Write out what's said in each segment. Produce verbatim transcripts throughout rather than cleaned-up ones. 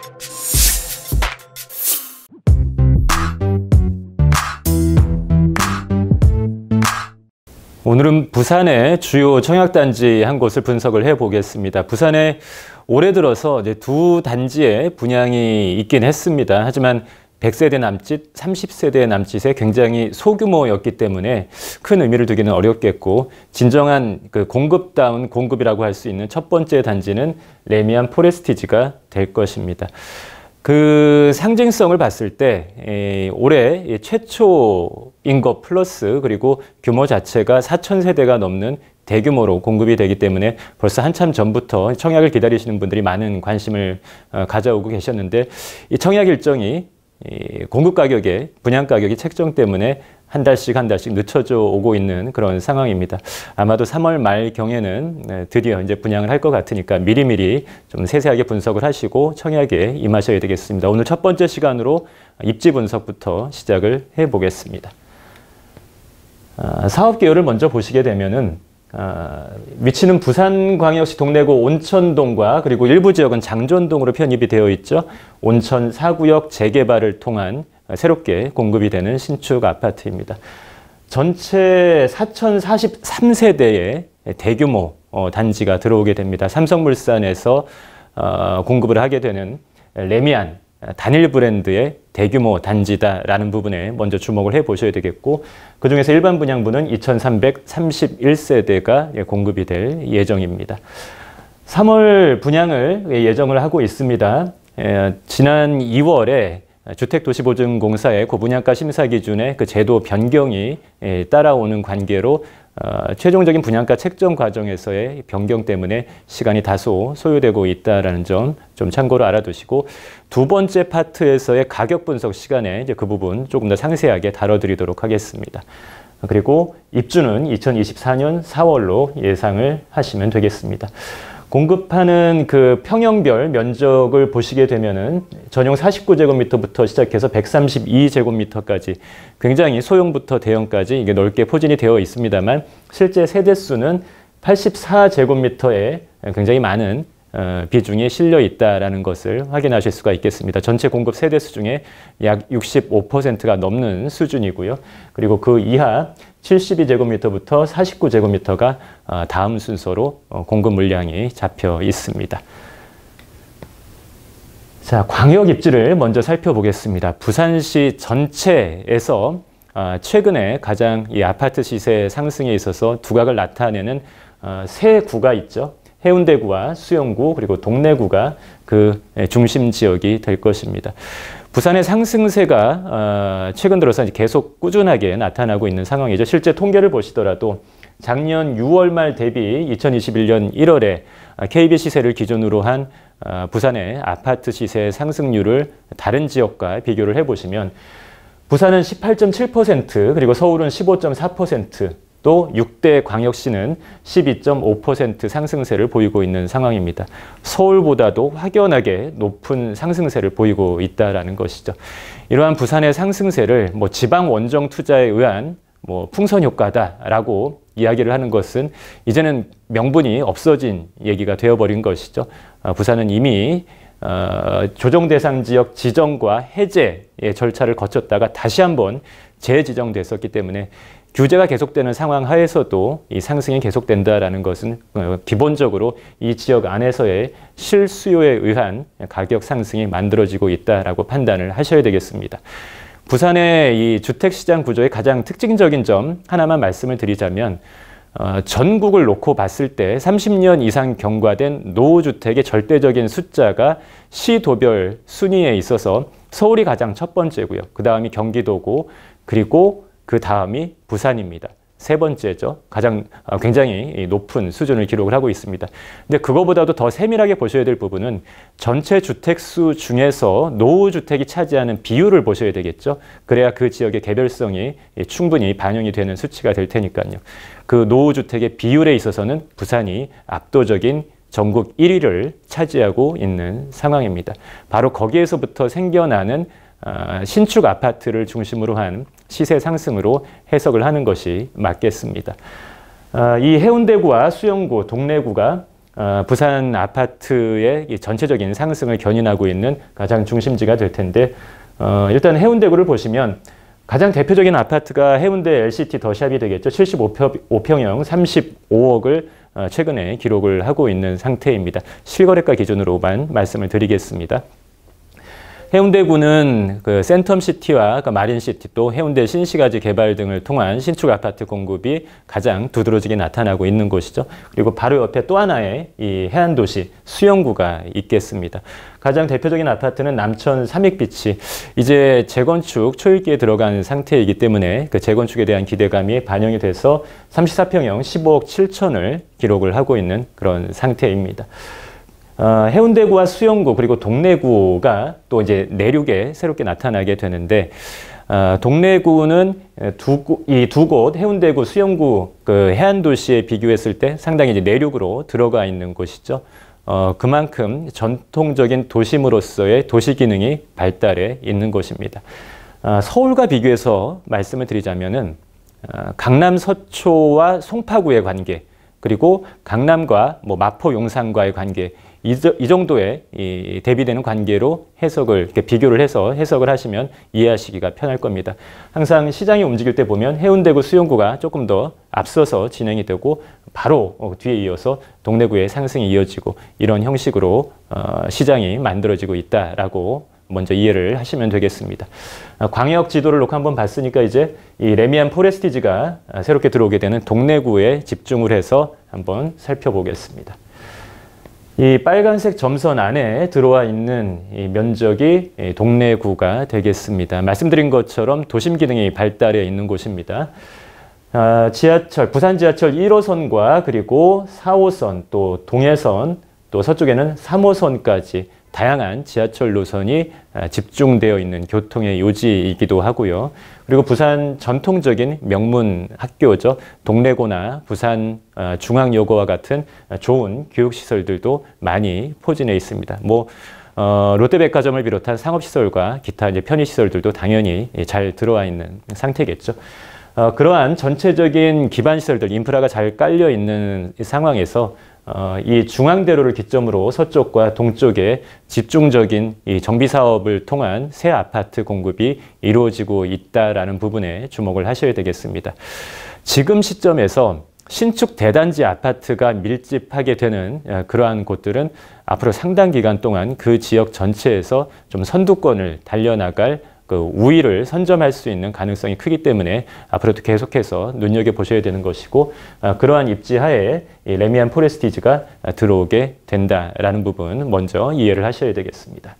오늘은 부산의 주요 청약단지 한 곳을 분석을 해보겠습니다. 부산에 올해 들어서 이제 두 단지에 분양이 있긴 했습니다. 하지만 백 세대 남짓, 삼십 세대 남짓의 굉장히 소규모였기 때문에 큰 의미를 두기는 어렵겠고, 진정한 그 공급다운 공급이라고 할 수 있는 첫 번째 단지는 레미안 포레스티지가 될 것입니다. 그 상징성을 봤을 때 에, 올해 최초인 것 플러스 그리고 규모 자체가 사천 세대가 넘는 대규모로 공급이 되기 때문에 벌써 한참 전부터 청약을 기다리시는 분들이 많은 관심을 어, 가져오고 계셨는데, 이 청약 일정이 이 공급 가격에 분양 가격이 책정 때문에 한 달씩 한 달씩 늦춰져 오고 있는 그런 상황입니다. 아마도 삼월 말 경에는 드디어 이제 분양을 할 것 같으니까 미리미리 좀 세세하게 분석을 하시고 청약에 임하셔야 되겠습니다. 오늘 첫 번째 시간으로 입지 분석부터 시작을 해 보겠습니다. 아, 사업 개요를 먼저 보시게 되면은 아, 위치는 부산광역시 동래구 온천동과 그리고 일부 지역은 장전동으로 편입이 되어 있죠. 온천 사 구역 재개발을 통한 새롭게 공급이 되는 신축 아파트입니다. 전체 사천사십삼 세대의 대규모 어, 단지가 들어오게 됩니다. 삼성물산에서 어, 공급을 하게 되는 레미안 단일 브랜드의 대규모 단지다라는 부분에 먼저 주목을 해 보셔야 되겠고, 그중에서 일반 분양분은 이천삼백삼십일 세대가 공급이 될 예정입니다. 삼월 분양을 예정을 하고 있습니다. 에, 지난 이월에 주택도시보증공사의 고분양가 심사 기준의 그 제도 변경이 따라오는 관계로 어, 최종적인 분양가 책정 과정에서의 변경 때문에 시간이 다소 소요되고 있다는 점 좀 참고로 알아두시고, 두 번째 파트에서의 가격 분석 시간에 이제 그 부분 조금 더 상세하게 다뤄드리도록 하겠습니다. 그리고 입주는 이천이십사 년 사월로 예상을 하시면 되겠습니다. 공급하는 그 평형별 면적을 보시게 되면은 전용 사십구 제곱미터부터 시작해서 백삼십이 제곱미터까지 굉장히 소형부터 대형까지 이게 넓게 포진이 되어 있습니다만, 실제 세대수는 팔십사 제곱미터에 굉장히 많은 어, 비중이 실려 있다라는 것을 확인하실 수가 있겠습니다. 전체 공급 세대수 중에 약 육십오 퍼센트가 넘는 수준이고요. 그리고 그 이하 칠십이 제곱미터부터 사십구 제곱미터가 어, 다음 순서로 어, 공급 물량이 잡혀 있습니다. 자, 광역 입지를 먼저 살펴보겠습니다. 부산시 전체에서 어, 최근에 가장 이 아파트 시세 상승에 있어서 두각을 나타내는 어, 세 구가 있죠. 해운대구와 수영구 그리고 동래구가 그 중심 지역이 될 것입니다. 부산의 상승세가 최근 들어서 계속 꾸준하게 나타나고 있는 상황이죠. 실제 통계를 보시더라도 작년 유월 말 대비 이천이십일 년 일월에 케이비 시세를 기준으로 한 부산의 아파트 시세 상승률을 다른 지역과 비교를 해보시면 부산은 십팔 점 칠 퍼센트 그리고 서울은 십오 점 사 퍼센트, 또 육 대 광역시는 십이 점 오 퍼센트 상승세를 보이고 있는 상황입니다. 서울보다도 확연하게 높은 상승세를 보이고 있다는 것이죠. 이러한 부산의 상승세를 뭐 지방 원정 투자에 의한 뭐 풍선 효과다라고 이야기를 하는 것은 이제는 명분이 없어진 얘기가 되어버린 것이죠. 어, 부산은 이미 어, 조정 대상 지역 지정과 해제의 절차를 거쳤다가 다시 한번 재지정됐었기 때문에 규제가 계속되는 상황 하에서도 이 상승이 계속된다라는 것은 기본적으로 이 지역 안에서의 실수요에 의한 가격 상승이 만들어지고 있다라고 판단을 하셔야 되겠습니다. 부산의 이 주택시장 구조의 가장 특징적인 점 하나만 말씀을 드리자면, 어, 전국을 놓고 봤을 때 삼십 년 이상 경과된 노후주택의 절대적인 숫자가 시도별 순위에 있어서 서울이 가장 첫 번째고요. 그 다음이 경기도고, 그리고 그 다음이 부산입니다. 세 번째죠. 가장 굉장히 높은 수준을 기록을 하고 있습니다. 근데 그거보다도 더 세밀하게 보셔야 될 부분은 전체 주택수 중에서 노후주택이 차지하는 비율을 보셔야 되겠죠. 그래야 그 지역의 개별성이 충분히 반영이 되는 수치가 될 테니까요. 그 노후주택의 비율에 있어서는 부산이 압도적인 전국 일 위를 차지하고 있는 상황입니다. 바로 거기에서부터 생겨나는 신축 아파트를 중심으로 한 시세 상승으로 해석을 하는 것이 맞겠습니다. 이 해운대구와 수영구, 동래구가 어, 부산 아파트의 이 전체적인 상승을 견인하고 있는 가장 중심지가 될 텐데 어, 일단 해운대구를 보시면 가장 대표적인 아파트가 해운대 엘시티 더샵이 되겠죠. 칠십오 평형 삼십오억을 어, 최근에 기록을 하고 있는 상태입니다. 실거래가 기준으로만 말씀을 드리겠습니다. 해운대구는 그 센텀시티와 그 마린시티 또 해운대 신시가지 개발 등을 통한 신축 아파트 공급이 가장 두드러지게 나타나고 있는 곳이죠. 그리고 바로 옆에 또 하나의 이 해안도시 수영구가 있겠습니다. 가장 대표적인 아파트는 남천 삼익비치. 이제 재건축 초일기에 들어간 상태이기 때문에 그 재건축에 대한 기대감이 반영이 돼서 삼십사 평형 십오억 칠천을 기록을 하고 있는 그런 상태입니다. 어, 해운대구와 수영구 그리고 동래구가 또 이제 내륙에 새롭게 나타나게 되는데 어, 동래구는 이 두 곳 해운대구, 수영구 그 해안 도시에 비교했을 때 상당히 이제 내륙으로 들어가 있는 곳이죠. 어, 그만큼 전통적인 도심으로서의 도시 기능이 발달해 있는 곳입니다. 어, 서울과 비교해서 말씀을 드리자면은 어, 강남 서초와 송파구의 관계 그리고 강남과 뭐 마포 용산과의 관계 이, 이 정도의 이 대비되는 관계로 해석을 이렇게 비교를 해서 해석을 하시면 이해하시기가 편할 겁니다. 항상 시장이 움직일 때 보면 해운대구, 수영구가 조금 더 앞서서 진행이 되고 바로 뒤에 이어서 동래구의 상승이 이어지고 이런 형식으로 어, 시장이 만들어지고 있다라고 먼저 이해를 하시면 되겠습니다. 광역 지도를 놓고 한번 봤으니까 이제 이 레미안 포레스티지가 새롭게 들어오게 되는 동래구에 집중을 해서 한번 살펴보겠습니다. 이 빨간색 점선 안에 들어와 있는 이 면적이 동래구가 되겠습니다. 말씀드린 것처럼 도심 기능이 발달해 있는 곳입니다. 아, 지하철, 부산 지하철 일 호선과 그리고 사 호선, 또 동해선, 또 서쪽에는 삼 호선까지 다양한 지하철 노선이 집중되어 있는 교통의 요지이기도 하고요. 그리고 부산 전통적인 명문 학교죠. 동래고나 부산 중앙여고와 같은 좋은 교육시설들도 많이 포진해 있습니다. 뭐 어, 롯데백화점을 비롯한 상업시설과 기타 이제 편의시설들도 당연히 잘 들어와 있는 상태겠죠. 어, 그러한 전체적인 기반시설들, 인프라가 잘 깔려 있는 상황에서 어, 이 중앙대로를 기점으로 서쪽과 동쪽에 집중적인 이 정비 사업을 통한 새 아파트 공급이 이루어지고 있다라는 부분에 주목을 하셔야 되겠습니다. 지금 시점에서 신축 대단지 아파트가 밀집하게 되는 그러한 곳들은 앞으로 상당 기간 동안 그 지역 전체에서 좀 선두권을 달려나갈 그 우위를 선점할 수 있는 가능성이 크기 때문에 앞으로도 계속해서 눈여겨보셔야 되는 것이고 그러한 입지하에 이 레미안 포레스티지가 들어오게 된다라는 부분 먼저 이해를 하셔야 되겠습니다.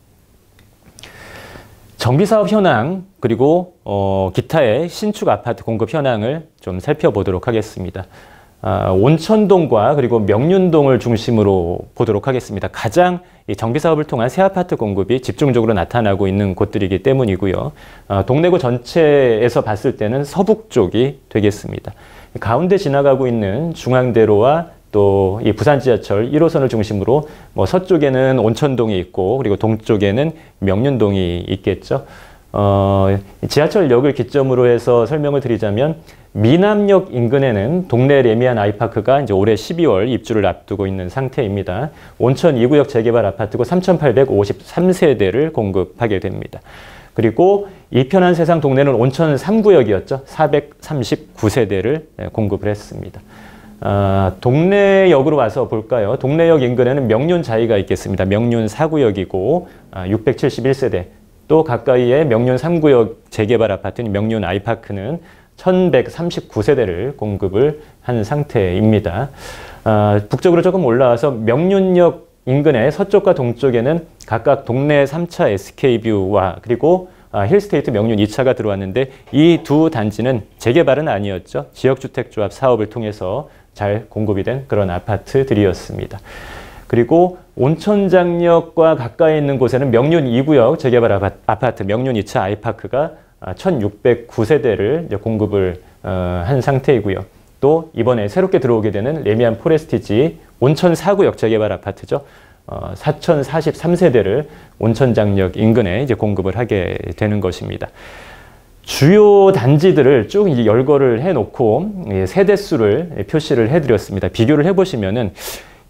정비사업 현황 그리고 어, 기타의 신축 아파트 공급 현황을 좀 살펴보도록 하겠습니다. 아, 온천동과 그리고 명륜동을 중심으로 보도록 하겠습니다. 가장 이 정비사업을 통한 새 아파트 공급이 집중적으로 나타나고 있는 곳들이기 때문이고요. 아, 동래구 전체에서 봤을 때는 서북 쪽이 되겠습니다. 가운데 지나가고 있는 중앙대로와 또 이 부산 지하철 일 호선을 중심으로 뭐 서쪽에는 온천동이 있고 그리고 동쪽에는 명륜동이 있겠죠. 어, 지하철역을 기점으로 해서 설명을 드리자면 미남역 인근에는 동래 레미안 아이파크가 이제 올해 십이월 입주를 앞두고 있는 상태입니다. 온천 이 구역 재개발 아파트고 삼천팔백오십삼 세대를 공급하게 됩니다. 그리고 이편한 세상 동래는 온천 삼 구역이었죠. 사백삼십구 세대를 공급을 했습니다. 아, 동래역으로 와서 볼까요? 동래역 인근에는 명륜 자이가 있겠습니다. 명륜 사 구역이고 아, 육백칠십일 세대. 또 가까이에 명륜 삼 구역 재개발 아파트인 명륜 아이파크는 천백삼십구 세대를 공급을 한 상태입니다. 아, 북쪽으로 조금 올라와서 명륜역 인근의 서쪽과 동쪽에는 각각 동래 삼 차 에스케이뷰와 그리고 아, 힐스테이트 명륜 이 차가 들어왔는데 이 두 단지는 재개발은 아니었죠. 지역주택조합 사업을 통해서 잘 공급이 된 그런 아파트들이었습니다. 그리고 온천장역과 가까이 있는 곳에는 명륜 이 구역 재개발 아파트 명륜 이 차 아이파크가 천육백구 세대를 공급을 한 상태이고요. 또 이번에 새롭게 들어오게 되는 레미안 포레스티지 온천 사 구역 재개발 아파트죠. 사천사십삼 세대를 온천장역 인근에 이제 공급을 하게 되는 것입니다. 주요 단지들을 쭉 이제 열거를 해놓고 세대수를 표시를 해드렸습니다. 비교를 해보시면은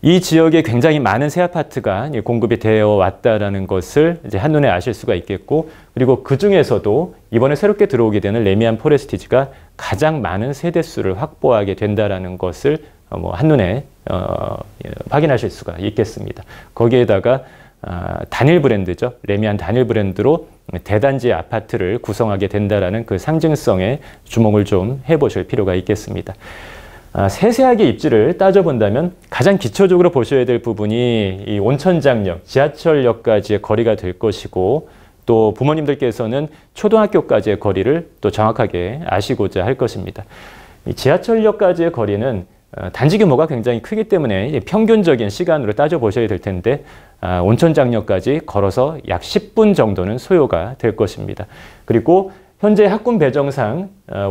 이 지역에 굉장히 많은 새 아파트가 공급이 되어 왔다라는 것을 이제 한눈에 아실 수가 있겠고, 그리고 그 중에서도 이번에 새롭게 들어오게 되는 레미안 포레스티지가 가장 많은 세대수를 확보하게 된다라는 것을 뭐 한눈에 어, 확인하실 수가 있겠습니다. 거기에다가 아, 단일 브랜드죠. 레미안 단일 브랜드로 대단지 아파트를 구성하게 된다라는 그 상징성에 주목을 좀 해보실 필요가 있겠습니다. 아, 세세하게 입지를 따져본다면 가장 기초적으로 보셔야 될 부분이 이 온천장역, 지하철역까지의 거리가 될 것이고, 또 부모님들께서는 초등학교까지의 거리를 또 정확하게 아시고자 할 것입니다. 이 지하철역까지의 거리는 단지 규모가 굉장히 크기 때문에 평균적인 시간으로 따져보셔야 될 텐데, 아, 온천장역까지 걸어서 약 십 분 정도는 소요가 될 것입니다. 그리고 현재 학군 배정상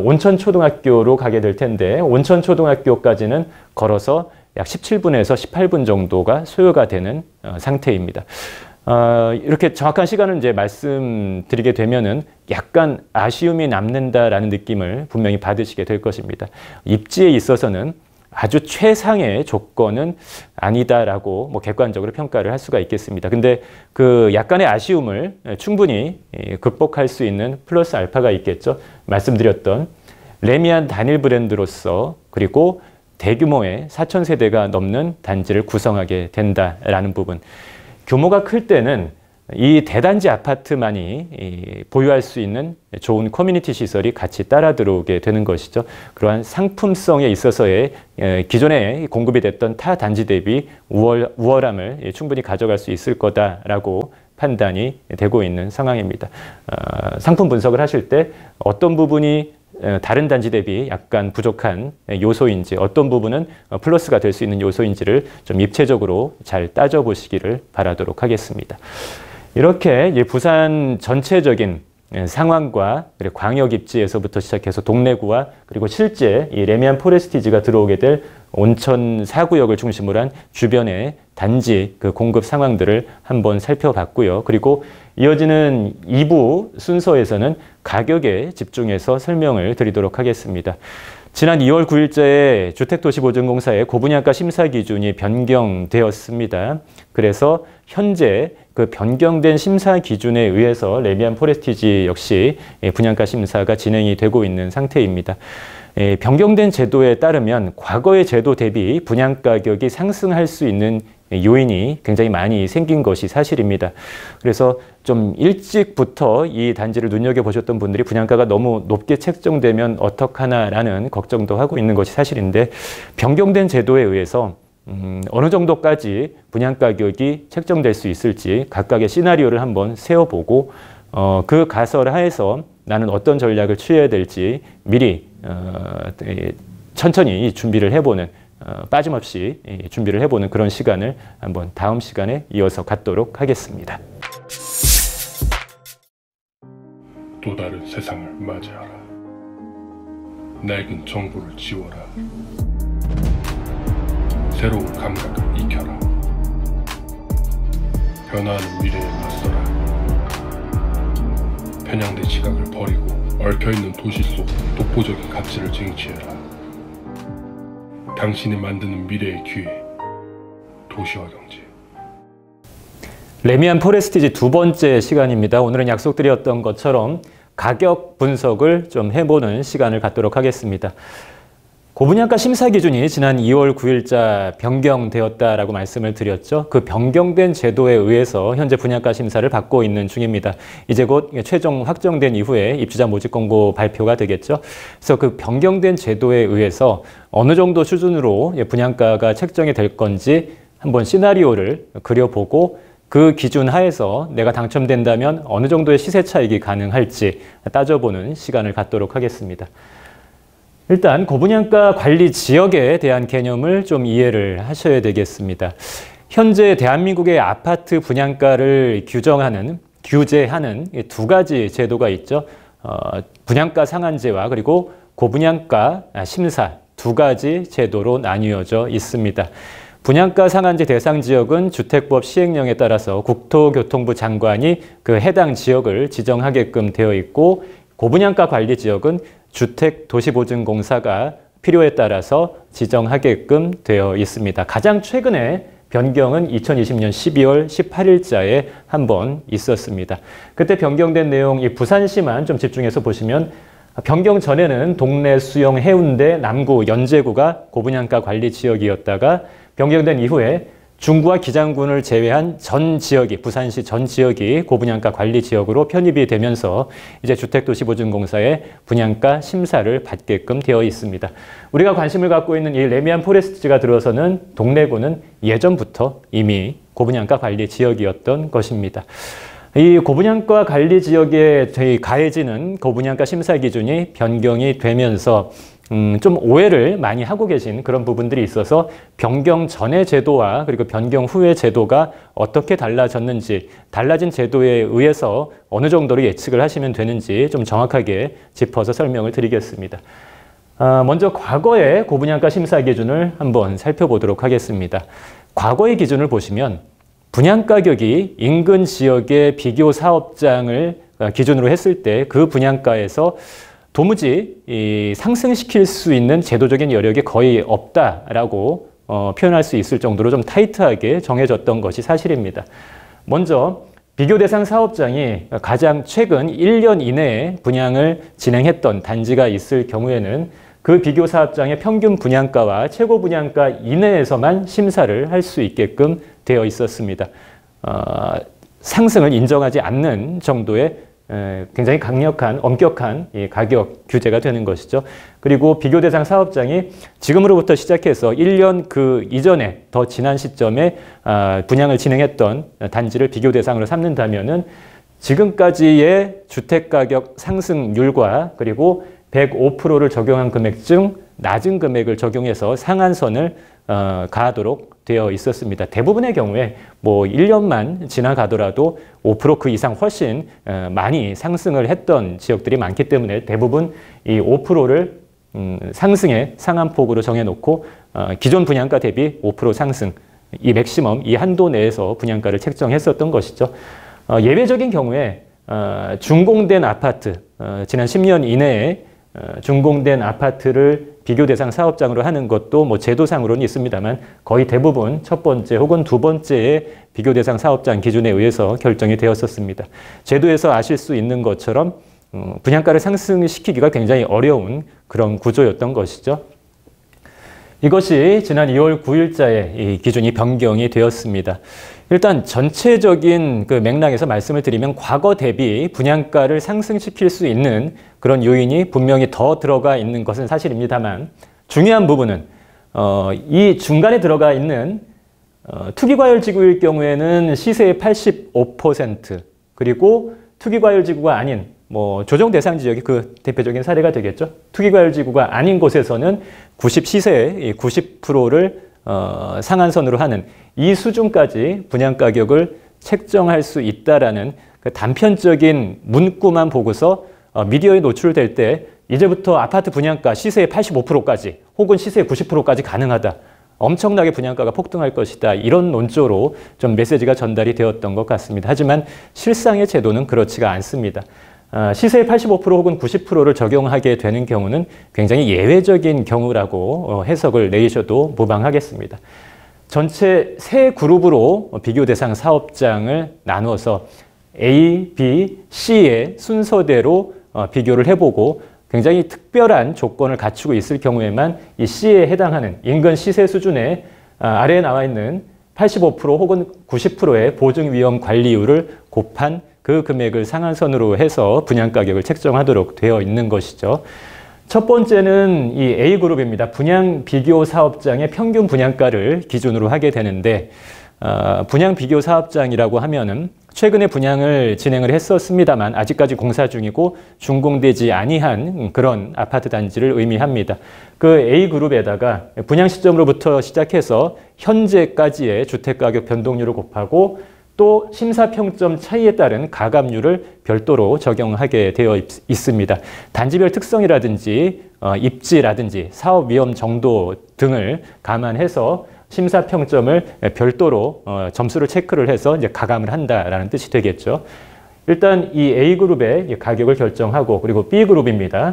온천초등학교로 가게 될 텐데, 온천초등학교까지는 걸어서 약 십칠 분에서 십팔 분 정도가 소요가 되는 상태입니다. 어, 이렇게 정확한 시간을 이제 말씀드리게 되면은 약간 아쉬움이 남는다라는 느낌을 분명히 받으시게 될 것입니다. 입지에 있어서는 아주 최상의 조건은 아니다라고 뭐 객관적으로 평가를 할 수가 있겠습니다. 근데 그 약간의 아쉬움을 충분히 극복할 수 있는 플러스 알파가 있겠죠. 말씀드렸던 레미안 단일 브랜드로서, 그리고 대규모의 사천 세대가 넘는 단지를 구성하게 된다라는 부분. 규모가 클 때는 이 대단지 아파트만이 보유할 수 있는 좋은 커뮤니티 시설이 같이 따라 들어오게 되는 것이죠. 그러한 상품성에 있어서의 기존에 공급이 됐던 타 단지 대비 우월, 우월함을 충분히 가져갈 수 있을 거다라고 판단이 되고 있는 상황입니다. 상품 분석을 하실 때 어떤 부분이 다른 단지 대비 약간 부족한 요소인지, 어떤 부분은 플러스가 될 수 있는 요소인지를 좀 입체적으로 잘 따져보시기를 바라도록 하겠습니다. 이렇게 부산 전체적인 상황과 그리고 광역 입지에서부터 시작해서 동래구와 그리고 실제 이 레미안 포레스티지가 들어오게 될 온천 사 구역을 중심으로 한 주변의 단지 그 공급 상황들을 한번 살펴봤고요. 그리고 이어지는 이 부 순서에서는 가격에 집중해서 설명을 드리도록 하겠습니다. 지난 이월 구일자에 주택도시보증공사의 고분양가 심사 기준이 변경되었습니다. 그래서 현재 그 변경된 심사 기준에 의해서 레미안 포레스티지 역시 분양가 심사가 진행이 되고 있는 상태입니다. 변경된 제도에 따르면 과거의 제도 대비 분양 가격이 상승할 수 있는 요인이 굉장히 많이 생긴 것이 사실입니다. 그래서 좀 일찍부터 이 단지를 눈여겨보셨던 분들이 분양가가 너무 높게 책정되면 어떡하나라는 걱정도 하고 있는 것이 사실인데, 변경된 제도에 의해서 음, 어느 정도까지 분양가격이 책정될 수 있을지 각각의 시나리오를 한번 세워보고 어, 그 가설하에서 나는 어떤 전략을 취해야 될지 미리 어, 천천히 준비를 해보는, 어, 빠짐없이 준비를 해보는 그런 시간을 한번 다음 시간에 이어서 갖도록 하겠습니다. 또 다른 세상을 맞이하라. 낡은 정보를 지워라. 새로운 감각을 익혀라. 변화하는 미래에 맞서라. 편향된 시각을 버리고 얽혀있는 도시 속 독보적인 가치를 쟁취해라. 당신이 만드는 미래의 기회, 도시화 경제. 레미안 포레스티지 두 번째 시간입니다. 오늘은 약속드렸던 것처럼 가격 분석을 좀 해보는 시간을 갖도록 하겠습니다. 고분양가 심사 기준이 지난 이월 구일자 변경되었다라고 말씀을 드렸죠. 그 변경된 제도에 의해서 현재 분양가 심사를 받고 있는 중입니다. 이제 곧 최종 확정된 이후에 입주자 모집 공고 발표가 되겠죠. 그래서 그 변경된 제도에 의해서 어느 정도 수준으로 분양가가 책정이 될 건지 한번 시나리오를 그려보고, 그 기준 하에서 내가 당첨된다면 어느 정도의 시세 차익이 가능할지 따져보는 시간을 갖도록 하겠습니다. 일단 고분양가 관리 지역에 대한 개념을 좀 이해를 하셔야 되겠습니다. 현재 대한민국의 아파트 분양가를 규정하는, 규제하는 두 가지 제도가 있죠. 어, 분양가 상한제와 그리고 고분양가 심사 두 가지 제도로 나뉘어져 있습니다. 분양가 상한제 대상 지역은 주택법 시행령에 따라서 국토교통부 장관이 그 해당 지역을 지정하게끔 되어 있고, 고분양가 관리 지역은 주택도시보증공사가 필요에 따라서 지정하게끔 되어 있습니다. 가장 최근에 변경은 이천이십 년 십이월 십팔일자에 한 번 있었습니다. 그때 변경된 내용, 이 부산시만 좀 집중해서 보시면 변경 전에는 동래, 수영, 해운대, 남구, 연제구가 고분양가 관리 지역이었다가 변경된 이후에 중구와 기장군을 제외한 전 지역이, 부산시 전 지역이 고분양가 관리 지역으로 편입이 되면서 이제 주택도시보증공사의 분양가 심사를 받게끔 되어 있습니다. 우리가 관심을 갖고 있는 이 레미안 포레스트지가 들어서는 동래구는 예전부터 이미 고분양가 관리 지역이었던 것입니다. 이 고분양가 관리 지역에 가해지는 고분양가 심사 기준이 변경이 되면서 음, 좀 오해를 많이 하고 계신 그런 부분들이 있어서 변경 전의 제도와 그리고 변경 후의 제도가 어떻게 달라졌는지, 달라진 제도에 의해서 어느 정도로 예측을 하시면 되는지 좀 정확하게 짚어서 설명을 드리겠습니다. 아, 먼저 과거의 고분양가 심사 기준을 한번 살펴보도록 하겠습니다. 과거의 기준을 보시면 분양가격이 인근 지역의 비교 사업장을 기준으로 했을 때 그 분양가에서 도무지 이 상승시킬 수 있는 제도적인 여력이 거의 없다라고 어, 표현할 수 있을 정도로 좀 타이트하게 정해졌던 것이 사실입니다. 먼저 비교 대상 사업장이 가장 최근 일 년 이내에 분양을 진행했던 단지가 있을 경우에는 그 비교 사업장의 평균 분양가와 최고 분양가 이내에서만 심사를 할 수 있게끔 되어 있었습니다. 어, 상승을 인정하지 않는 정도의 굉장히 강력한, 엄격한 가격 규제가 되는 것이죠. 그리고 비교 대상 사업장이 지금으로부터 시작해서 일 년 그 이전에 더 지난 시점에 분양을 진행했던 단지를 비교 대상으로 삼는다면은 지금까지의 주택가격 상승률과 그리고 백오 퍼센트를 적용한 금액 중 낮은 금액을 적용해서 상한선을 어, 가하도록 되어 있었습니다. 대부분의 경우에 뭐 일 년만 지나가더라도 오 퍼센트 그 이상 훨씬 어, 많이 상승을 했던 지역들이 많기 때문에 대부분 이 오 퍼센트를 음, 상승의 상한폭으로 정해놓고 어, 기존 분양가 대비 오 퍼센트 상승, 이 맥시멈, 이 한도 내에서 분양가를 책정했었던 것이죠. 어, 예외적인 경우에 어, 준공된 아파트, 어, 지난 십 년 이내에 어, 준공된 아파트를 비교 대상 사업장으로 하는 것도 뭐 제도상으로는 있습니다만 거의 대부분 첫 번째 혹은 두 번째의 비교 대상 사업장 기준에 의해서 결정이 되었었습니다. 제도에서 아실 수 있는 것처럼 어, 분양가를 상승시키기가 굉장히 어려운 그런 구조였던 것이죠. 이것이 지난 이월 구일자에 이 기준이 변경이 되었습니다. 일단 전체적인 그 맥락에서 말씀을 드리면 과거 대비 분양가를 상승시킬 수 있는 그런 요인이 분명히 더 들어가 있는 것은 사실입니다만 중요한 부분은 어, 이 중간에 들어가 있는 어, 투기과열지구일 경우에는 시세의 팔십오 퍼센트 그리고 투기과열지구가 아닌 뭐 조정 대상 지역이 그 대표적인 사례가 되겠죠. 투기과열지구가 아닌 곳에서는 구십 시세의 구십 퍼센트를 어, 상한선으로 하는 이 수준까지 분양가격을 책정할 수 있다라는 그 단편적인 문구만 보고서 어, 미디어에 노출될 때 이제부터 아파트 분양가 시세의 팔십오 퍼센트까지 혹은 시세의 구십 퍼센트까지 가능하다. 엄청나게 분양가가 폭등할 것이다. 이런 논조로 좀 메시지가 전달이 되었던 것 같습니다. 하지만 실상의 제도는 그렇지가 않습니다. 어, 시세의 팔십오 퍼센트 혹은 구십 퍼센트를 적용하게 되는 경우는 굉장히 예외적인 경우라고 어, 해석을 내셔도 무방하겠습니다. 전체 세 그룹으로 비교 대상 사업장을 나누어서 A, B, C의 순서대로 어, 비교를 해보고 굉장히 특별한 조건을 갖추고 있을 경우에만 이 C에 해당하는 인근 시세 수준의 아, 아래에 나와 있는 팔십오 퍼센트 혹은 구십 퍼센트의 보증위험 관리율을 곱한 그 금액을 상한선으로 해서 분양가격을 책정하도록 되어 있는 것이죠. 첫 번째는 이 A그룹입니다. 분양 비교 사업장의 평균 분양가를 기준으로 하게 되는데 어, 분양 비교 사업장이라고 하면은 최근에 분양을 진행을 했었습니다만 아직까지 공사 중이고 준공되지 아니한 그런 아파트 단지를 의미합니다. 그 A그룹에다가 분양 시점으로부터 시작해서 현재까지의 주택가격 변동률을 곱하고 또 심사평점 차이에 따른 가감률을 별도로 적용하게 되어 있습니다. 단지별 특성이라든지 어, 입지라든지 사업 위험 정도 등을 감안해서 심사평점을 별도로 어, 점수를 체크를 해서 이제 가감을 한다라는 뜻이 되겠죠. 일단 이 A그룹의 가격을 결정하고 그리고 B그룹입니다.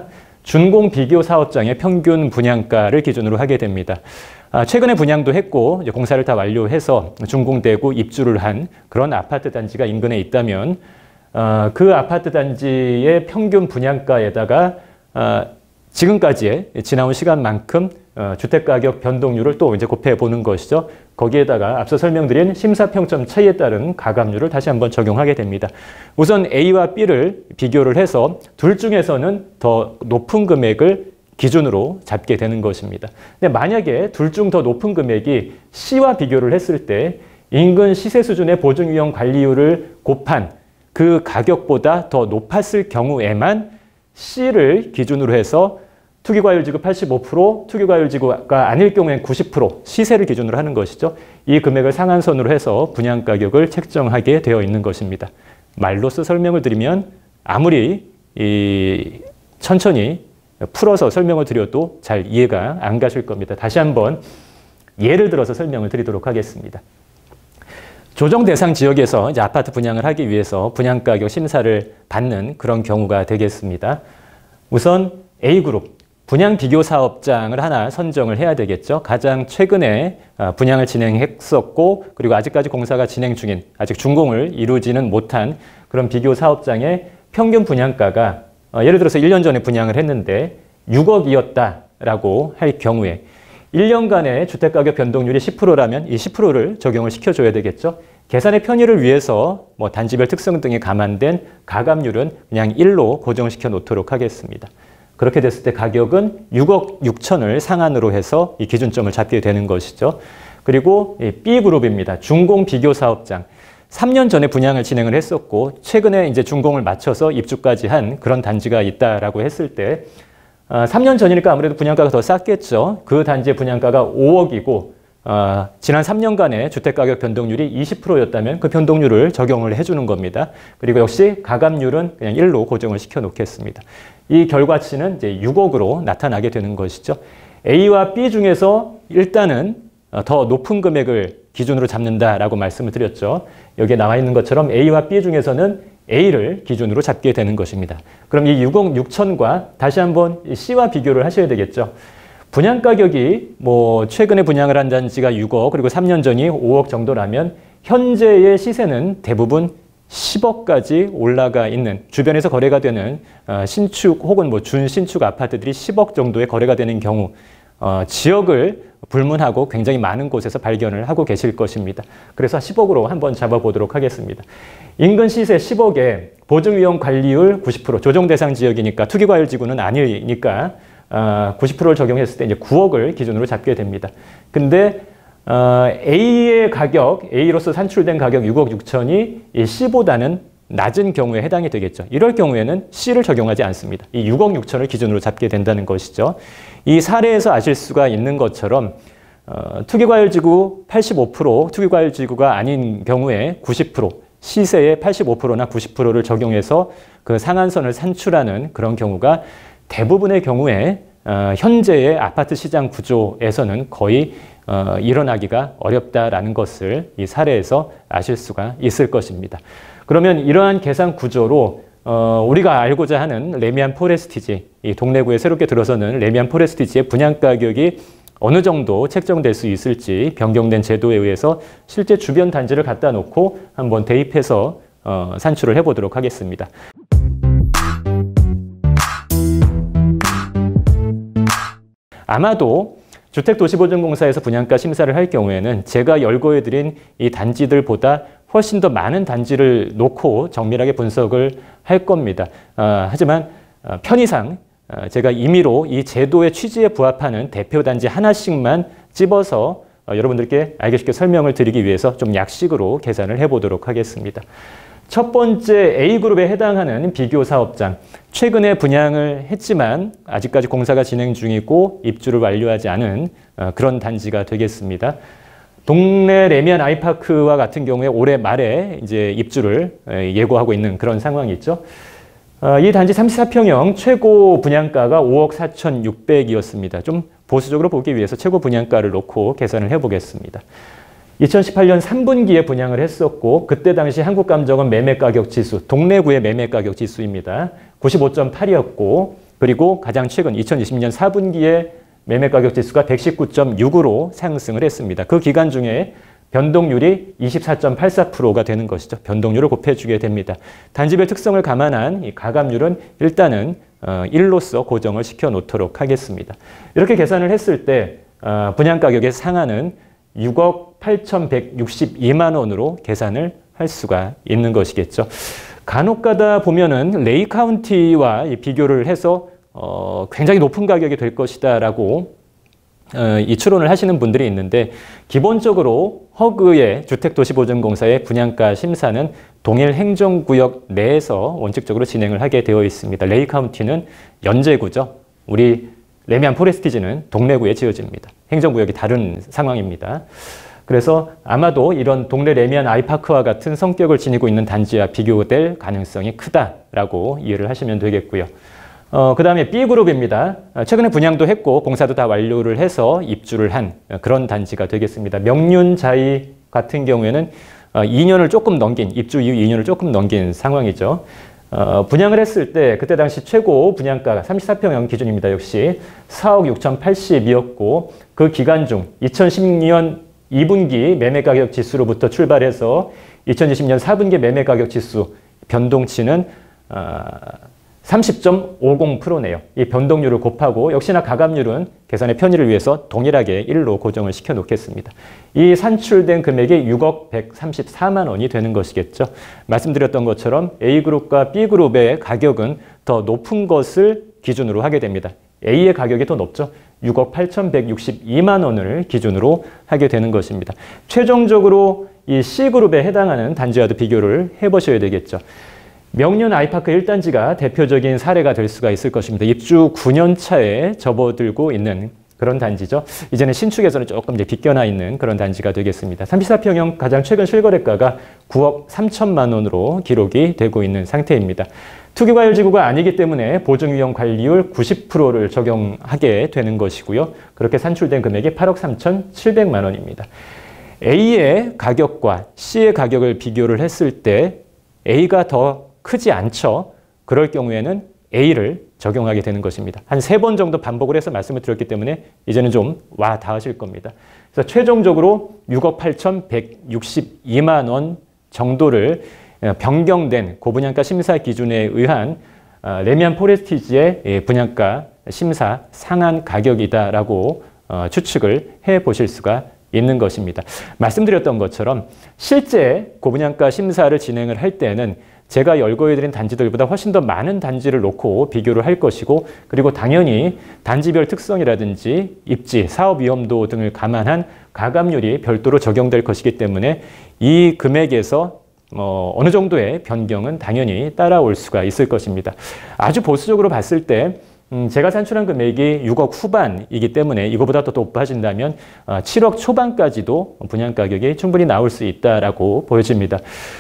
준공 비교 사업장의 평균 분양가를 기준으로 하게 됩니다. 아, 최근에 분양도 했고 이제 공사를 다 완료해서 준공되고 입주를 한 그런 아파트 단지가 인근에 있다면 어, 그 아파트 단지의 평균 분양가에다가 어, 지금까지의 지나온 시간만큼 어, 주택가격 변동률을 또 이제 곱해 보는 것이죠. 거기에다가 앞서 설명드린 심사평점 차이에 따른 가감률을 다시 한번 적용하게 됩니다. 우선 A와 B를 비교를 해서 둘 중에서는 더 높은 금액을 기준으로 잡게 되는 것입니다. 근데 만약에 둘 중 더 높은 금액이 C와 비교를 했을 때 인근 시세 수준의 보증위험 관리율을 곱한 그 가격보다 더 높았을 경우에만 C를 기준으로 해서 투기과열지구 팔십오 퍼센트, 투기과열지구가 아닐 경우엔 구십 퍼센트 시세를 기준으로 하는 것이죠. 이 금액을 상한선으로 해서 분양가격을 책정하게 되어 있는 것입니다. 말로써 설명을 드리면 아무리 이 천천히 풀어서 설명을 드려도 잘 이해가 안 가실 겁니다. 다시 한번 예를 들어서 설명을 드리도록 하겠습니다. 조정 대상 지역에서 이제 아파트 분양을 하기 위해서 분양가격 심사를 받는 그런 경우가 되겠습니다. 우선 A그룹 분양 비교 사업장을 하나 선정을 해야 되겠죠. 가장 최근에 분양을 진행했었고 그리고 아직까지 공사가 진행 중인 아직 준공을 이루지는 못한 그런 비교 사업장의 평균 분양가가 예를 들어서 일 년 전에 분양을 했는데 육억이었다라고 할 경우에 일 년간의 주택가격 변동률이 십 퍼센트라면 이 십 퍼센트를 적용을 시켜줘야 되겠죠. 계산의 편의를 위해서 뭐 단지별 특성 등이 감안된 가감률은 그냥 일로 고정시켜 놓도록 하겠습니다. 그렇게 됐을 때 가격은 육억 육천을 상한으로 해서 이 기준점을 잡게 되는 것이죠. 그리고 B그룹입니다. 준공 비교 사업장. 삼 년 전에 분양을 진행을 했었고 최근에 이제 준공을 마쳐서 입주까지 한 그런 단지가 있다라고 했을 때 어, 삼 년 전이니까 아무래도 분양가가 더 쌌겠죠. 그 단지의 분양가가 오억이고 어, 지난 삼 년간의 주택가격 변동률이 이십 퍼센트였다면 그 변동률을 적용을 해주는 겁니다. 그리고 역시 가감률은 그냥 일로 고정을 시켜 놓겠습니다. 이 결과치는 이제 육억으로 나타나게 되는 것이죠. A와 B 중에서 일단은 더 높은 금액을 기준으로 잡는다라고 말씀을 드렸죠. 여기에 나와 있는 것처럼 A와 B 중에서는 A를 기준으로 잡게 되는 것입니다. 그럼 이 육억 육천과 다시 한번 C와 비교를 하셔야 되겠죠. 분양가격이 뭐 최근에 분양을 한 단지가 육억 그리고 삼 년 전이 오억 정도라면 현재의 시세는 대부분 십억까지 올라가 있는 주변에서 거래가 되는 신축 혹은 뭐 준신축 아파트들이 십억 정도의 거래가 되는 경우 어, 지역을 불문하고 굉장히 많은 곳에서 발견을 하고 계실 것입니다. 그래서 십억으로 한번 잡아보도록 하겠습니다. 인근 시세 십억에 보증위험 관리율 구십 퍼센트 조정 대상 지역이니까 투기과열지구는 아니니까 어, 구십 퍼센트를 적용했을 때 이제 구억을 기준으로 잡게 됩니다. 근데 어, A의 가격, A로서 산출된 가격 육억 육천이 이 C보다는 낮은 경우에 해당이 되겠죠. 이럴 경우에는 C를 적용하지 않습니다. 이 육억 육천을 기준으로 잡게 된다는 것이죠. 이 사례에서 아실 수가 있는 것처럼 어, 투기과열지구 팔십오 퍼센트, 투기과열지구가 아닌 경우에 구십 퍼센트, 시세의 팔십오 퍼센트나 구십 퍼센트를 적용해서 그 상한선을 산출하는 그런 경우가 대부분의 경우에 어, 현재의 아파트 시장 구조에서는 거의 어, 일어나기가 어렵다라는 것을 이 사례에서 아실 수가 있을 것입니다. 그러면 이러한 계산 구조로 어, 우리가 알고자 하는 레미안 포레스티지, 이 동래구에 새롭게 들어서는 레미안 포레스티지의 분양가격이 어느 정도 책정될 수 있을지 변경된 제도에 의해서 실제 주변 단지를 갖다 놓고 한번 대입해서 어, 산출을 해보도록 하겠습니다. 아마도 주택도시보증공사에서 분양가 심사를 할 경우에는 제가 열거해드린 이 단지들보다 훨씬 더 많은 단지를 놓고 정밀하게 분석을 할 겁니다. 어, 하지만 어, 편의상 어, 제가 임의로 이 제도의 취지에 부합하는 대표 단지 하나씩만 찝어서 어, 여러분들께 알기 쉽게 설명을 드리기 위해서 좀 약식으로 계산을 해보도록 하겠습니다. 첫 번째 A그룹에 해당하는 비교 사업장. 최근에 분양을 했지만 아직까지 공사가 진행 중이고 입주를 완료하지 않은 그런 단지가 되겠습니다. 동래 레미안 아이파크와 같은 경우에 올해 말에 이제 입주를 예고하고 있는 그런 상황이 있죠. 이 단지 삼십사 평형 최고 분양가가 오억 사천육백이었습니다. 좀 보수적으로 보기 위해서 최고 분양가를 놓고 계산을 해보겠습니다. 이천십팔 년 삼 분기에 분양을 했었고 그때 당시 한국감정원 매매가격 지수, 동래구의 매매가격 지수입니다. 구십오 점 팔이었고 그리고 가장 최근 이천이십 년 사 분기에 매매가격 지수가 백십구 점 육으로 상승을 했습니다. 그 기간 중에 변동률이 이십사 점 팔사 퍼센트가 되는 것이죠. 변동률을 곱해주게 됩니다. 단지별 특성을 감안한 이 가감률은 일단은 일로서 고정을 시켜놓도록 하겠습니다. 이렇게 계산을 했을 때 분양가격의 상한은 육억 팔천백육십이만 원으로 계산을 할 수가 있는 것이겠죠. 간혹 가다 보면은 레이 카운티와 비교를 해서 어, 굉장히 높은 가격이 될 것이다 라고 어, 이 추론을 하시는 분들이 있는데, 기본적으로 허그의 주택도시보증공사의 분양가 심사는 동일 행정구역 내에서 원칙적으로 진행을 하게 되어 있습니다. 레이 카운티는 연제구죠. 우리 레미안 포레스티지는 동래구에 지어집니다. 행정구역이 다른 상황입니다. 그래서 아마도 이런 동래 레미안 아이파크와 같은 성격을 지니고 있는 단지와 비교될 가능성이 크다라고 이해를 하시면 되겠고요. 어, 그 다음에 B그룹입니다. 최근에 분양도 했고 공사도 다 완료를 해서 입주를 한 그런 단지가 되겠습니다. 명륜자이 같은 경우에는 이 년을 조금 넘긴, 입주 이후 이 년을 조금 넘긴 상황이죠. 어, 분양을 했을 때 그때 당시 최고 분양가가 삼십사 평형 기준입니다. 역시 사억 육천팔십이었고 그 기간 중 이천십 년 이 분기 매매가격 지수로부터 출발해서 이천이십 년 사 분기 매매가격 지수 변동치는 어, 삼십 점 오공 퍼센트네요. 이 변동률을 곱하고 역시나 가감률은 계산의 편의를 위해서 동일하게 일로 고정을 시켜 놓겠습니다. 이 산출된 금액이 육억 백삼십사만 원이 되는 것이겠죠. 말씀드렸던 것처럼 A그룹과 B그룹의 가격은 더 높은 것을 기준으로 하게 됩니다. A의 가격이 더 높죠. 육억 팔천백육십이만 원을 기준으로 하게 되는 것입니다. 최종적으로 이 C그룹에 해당하는 단지와도 비교를 해보셔야 되겠죠. 명륜 아이파크 일 단지가 대표적인 사례가 될 수가 있을 것입니다. 입주 구 년 차에 접어들고 있는 그런 단지죠. 이제는 신축에서는 조금 이제 비껴나 있는 그런 단지가 되겠습니다. 삼십사 평형 가장 최근 실거래가가 구억 삼천만 원으로 기록이 되고 있는 상태입니다. 투기과열지구가 아니기 때문에 보증위험 관리율 구십 퍼센트를 적용하게 되는 것이고요. 그렇게 산출된 금액이 팔억 삼천칠백만 원입니다. A의 가격과 C의 가격을 비교를 했을 때 A가 더 크지 않죠. 그럴 경우에는 A를 적용하게 되는 것입니다. 한 세 번 정도 반복을 해서 말씀을 드렸기 때문에 이제는 좀 와 닿으실 겁니다. 그래서 최종적으로 육억 팔천백육십이만 원 정도를 변경된 고분양가 심사 기준에 의한 레미안 포레스티지의 분양가 심사 상한 가격이다라고 추측을 해보실 수가 있는 것입니다. 말씀드렸던 것처럼 실제 고분양가 심사를 진행을 할 때는 제가 열거해드린 단지들보다 훨씬 더 많은 단지를 놓고 비교를 할 것이고, 그리고 당연히 단지별 특성이라든지 입지, 사업 위험도 등을 감안한 가감률이 별도로 적용될 것이기 때문에 이 금액에서 어, 어느 정도의 변경은 당연히 따라올 수가 있을 것입니다. 아주 보수적으로 봤을 때 음, 제가 산출한 금액이 육억 후반이기 때문에 이거보다 더 높아진다면 어, 칠억 초반까지도 분양가격이 충분히 나올 수 있다라고 보여집니다.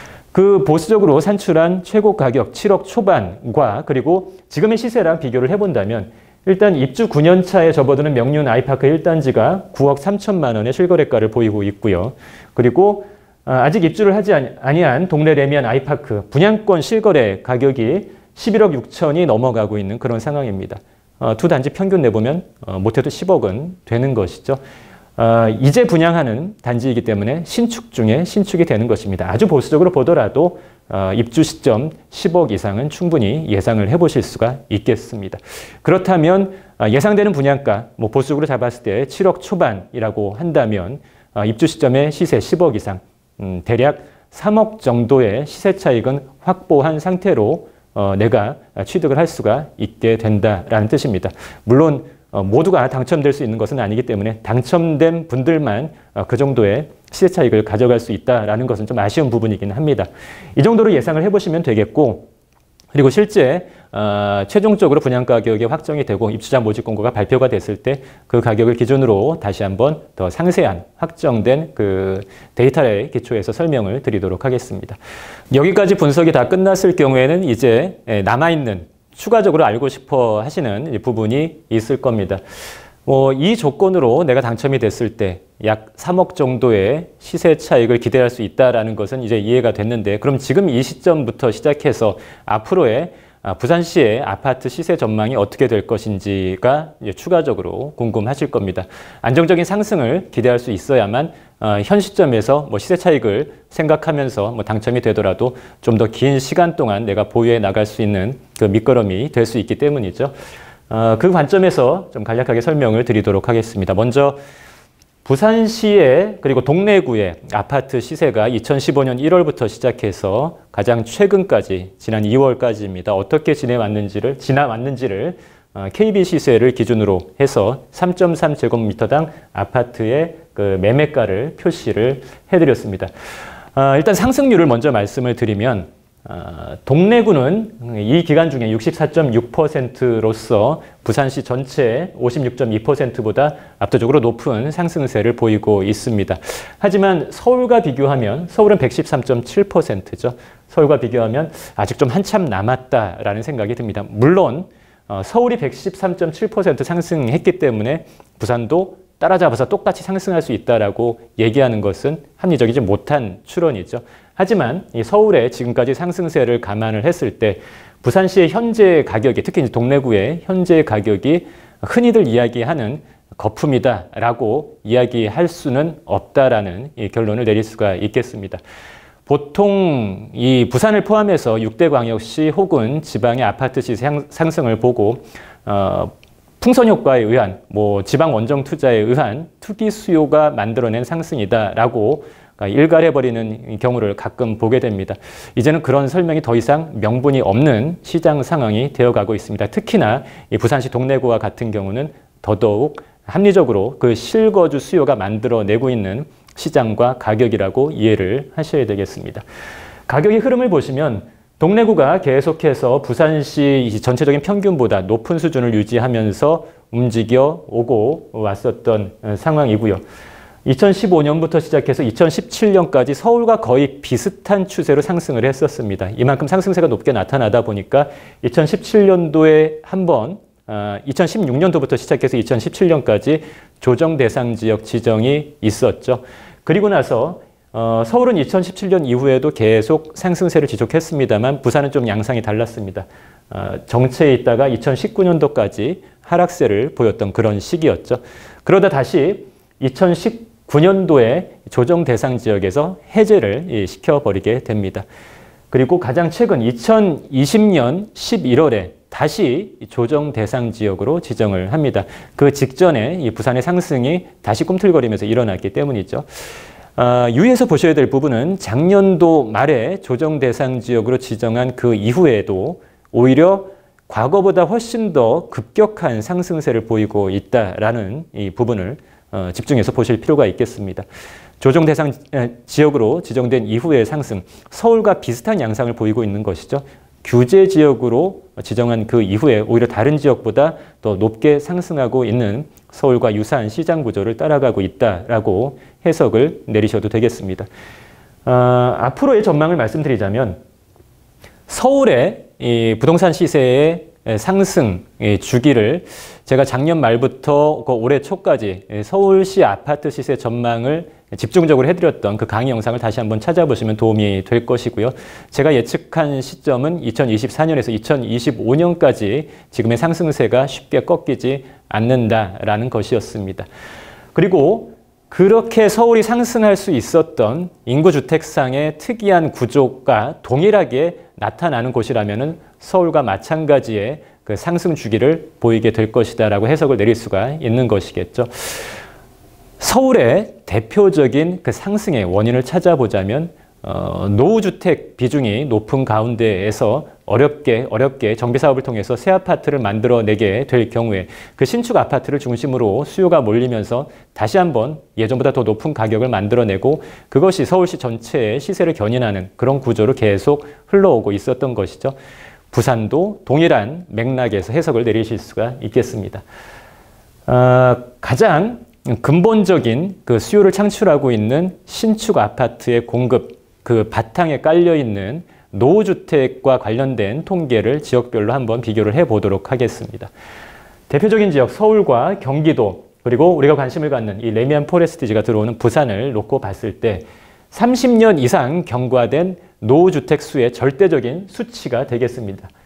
그 보수적으로 산출한 최고 가격 칠억 초반과 그리고 지금의 시세랑 비교를 해본다면 일단 입주 구 년 차에 접어드는 명륜 아이파크 일 단지가 구억 삼천만 원의 실거래가를 보이고 있고요. 그리고 아직 입주를 하지 아니한 동래 레미안 아이파크 분양권 실거래 가격이 십일억 육천이 넘어가고 있는 그런 상황입니다. 두 단지 평균 내보면 못해도 십억은 되는 것이죠. 어, 이제 분양하는 단지이기 때문에 신축 중에 신축이 되는 것입니다. 아주 보수적으로 보더라도 어, 입주 시점 십억 이상은 충분히 예상을 해보실 수가 있겠습니다. 그렇다면 어, 예상되는 분양가, 뭐 보수적으로 잡았을 때 칠억 초반이라고 한다면 어, 입주 시점의 시세 십억 이상, 음, 대략 삼억 정도의 시세 차익은 확보한 상태로 어, 내가 취득을 할 수가 있게 된다라는 뜻입니다. 물론 어, 모두가 당첨될 수 있는 것은 아니기 때문에 당첨된 분들만 어, 그 정도의 시세 차익을 가져갈 수 있다는 것은 좀 아쉬운 부분이긴 합니다. 이 정도로 예상을 해보시면 되겠고, 그리고 실제 어, 최종적으로 분양가격이 확정이 되고 입주자 모집 공고가 발표가 됐을 때 그 가격을 기준으로 다시 한번 더 상세한 확정된 그 데이터에 기초해서 설명을 드리도록 하겠습니다. 여기까지 분석이 다 끝났을 경우에는 이제 남아있는 추가적으로 알고 싶어 하시는 부분이 있을 겁니다. 뭐 이 조건으로 내가 당첨이 됐을 때 약 삼억 정도의 시세 차익을 기대할 수 있다는 것은 이제 이해가 됐는데, 그럼 지금 이 시점부터 시작해서 앞으로의 부산시의 아파트 시세 전망이 어떻게 될 것인지가 추가적으로 궁금하실 겁니다. 안정적인 상승을 기대할 수 있어야만 현 시점에서 뭐 시세 차익을 생각하면서 뭐 당첨이 되더라도 좀 더 긴 시간 동안 내가 보유해 나갈 수 있는 그 밑거름이 될 수 있기 때문이죠. 그 관점에서 좀 간략하게 설명을 드리도록 하겠습니다. 먼저 부산시의 그리고 동래구의 아파트 시세가 이천십오 년 일월부터 시작해서 가장 최근까지 지난 이월까지입니다. 어떻게 지내왔는지를 지나왔는지를 케이비 시세를 기준으로 해서 삼 점 삼 제곱미터당 아파트의 그 매매가를 표시를 해드렸습니다. 일단 상승률을 먼저 말씀을 드리면 동래구는 이 기간 중에 육십사 점 육 퍼센트로서 부산시 전체 오십육 점 이 퍼센트보다 압도적으로 높은 상승세를 보이고 있습니다. 하지만 서울과 비교하면 서울은 백십삼 점 칠 퍼센트죠. 서울과 비교하면 아직 좀 한참 남았다라는 생각이 듭니다. 물론 서울이 백십삼 점 칠 퍼센트 상승했기 때문에 부산도 따라잡아서 똑같이 상승할 수 있다라고 얘기하는 것은 합리적이지 못한 추론이죠. 하지만 이 서울의 지금까지 상승세를 감안을 했을 때 부산시의 현재 가격이, 특히 이제 동래구의 현재 가격이 흔히들 이야기하는 거품이다라고 이야기할 수는 없다라는 이 결론을 내릴 수가 있겠습니다. 보통 이 부산을 포함해서 육 대 광역시 혹은 지방의 아파트 시세 상승을 보고 어, 풍선 효과에 의한, 뭐 지방 원정 투자에 의한 투기 수요가 만들어낸 상승이다라고 일갈해버리는 경우를 가끔 보게 됩니다. 이제는 그런 설명이 더 이상 명분이 없는 시장 상황이 되어가고 있습니다. 특히나 이 부산시 동래구와 같은 경우는 더더욱 합리적으로 그 실거주 수요가 만들어내고 있는 시장과 가격이라고 이해를 하셔야 되겠습니다. 가격의 흐름을 보시면 동래구가 계속해서 부산시 전체적인 평균보다 높은 수준을 유지하면서 움직여 오고 왔었던 상황이고요. 이천십오 년부터 시작해서 이천십칠 년까지 서울과 거의 비슷한 추세로 상승을 했었습니다. 이만큼 상승세가 높게 나타나다 보니까 이천십칠 년도에 한번 이천십육 년도부터 시작해서 이천십칠 년까지 조정 대상 지역 지정이 있었죠. 그리고 나서 어, 서울은 이천십칠 년 이후에도 계속 상승세를 지속했습니다만 부산은 좀 양상이 달랐습니다. 어, 정체에 있다가 이천십구 년도까지 하락세를 보였던 그런 시기였죠. 그러다 다시 이천십구 년도에 조정 대상 지역에서 해제를 시켜버리게 됩니다. 그리고 가장 최근 이천이십 년 십일월에 다시 조정 대상 지역으로 지정을 합니다. 그 직전에 이 부산의 상승이 다시 꿈틀거리면서 일어났기 때문이죠. 어, 유의해서 보셔야 될 부분은 작년도 말에 조정 대상 지역으로 지정한 그 이후에도 오히려 과거보다 훨씬 더 급격한 상승세를 보이고 있다라는 이 부분을 어, 집중해서 보실 필요가 있겠습니다. 조정 대상 지역으로 지정된 이후의 상승, 서울과 비슷한 양상을 보이고 있는 것이죠. 규제 지역으로 지정한 그 이후에 오히려 다른 지역보다 더 높게 상승하고 있는 서울과 유사한 시장 구조를 따라가고 있다라고 해석을 내리셔도 되겠습니다. 어, 앞으로의 전망을 말씀드리자면 서울의 이 부동산 시세의 상승 주기를 제가 작년 말부터 올해 초까지 서울시 아파트 시세 전망을 집중적으로 해드렸던 그 강의 영상을 다시 한번 찾아보시면 도움이 될 것이고요. 제가 예측한 시점은 이천이십사 년에서 이천이십오 년까지 지금의 상승세가 쉽게 꺾이지 않는다라는 것이었습니다. 그리고 그렇게 서울이 상승할 수 있었던 인구주택상의 특이한 구조가 동일하게 나타나는 곳이라면 서울과 마찬가지의 그 상승 주기를 보이게 될 것이다라고 해석을 내릴 수가 있는 것이겠죠. 서울의 대표적인 그 상승의 원인을 찾아보자면 어, 노후주택 비중이 높은 가운데에서 어렵게 어렵게 정비사업을 통해서 새 아파트를 만들어내게 될 경우에 그 신축 아파트를 중심으로 수요가 몰리면서 다시 한번 예전보다 더 높은 가격을 만들어내고 그것이 서울시 전체의 시세를 견인하는 그런 구조로 계속 흘러오고 있었던 것이죠. 부산도 동일한 맥락에서 해석을 내리실 수가 있겠습니다. 어, 가장 근본적인 그 수요를 창출하고 있는 신축 아파트의 공급, 그 바탕에 깔려있는 노후주택과 관련된 통계를 지역별로 한번 비교를 해보도록 하겠습니다. 대표적인 지역 서울과 경기도 그리고 우리가 관심을 갖는 이 레미안 포레스티지가 들어오는 부산을 놓고 봤을 때 삼십 년 이상 경과된 노후주택 수의 절대적인 수치가 되겠습니다.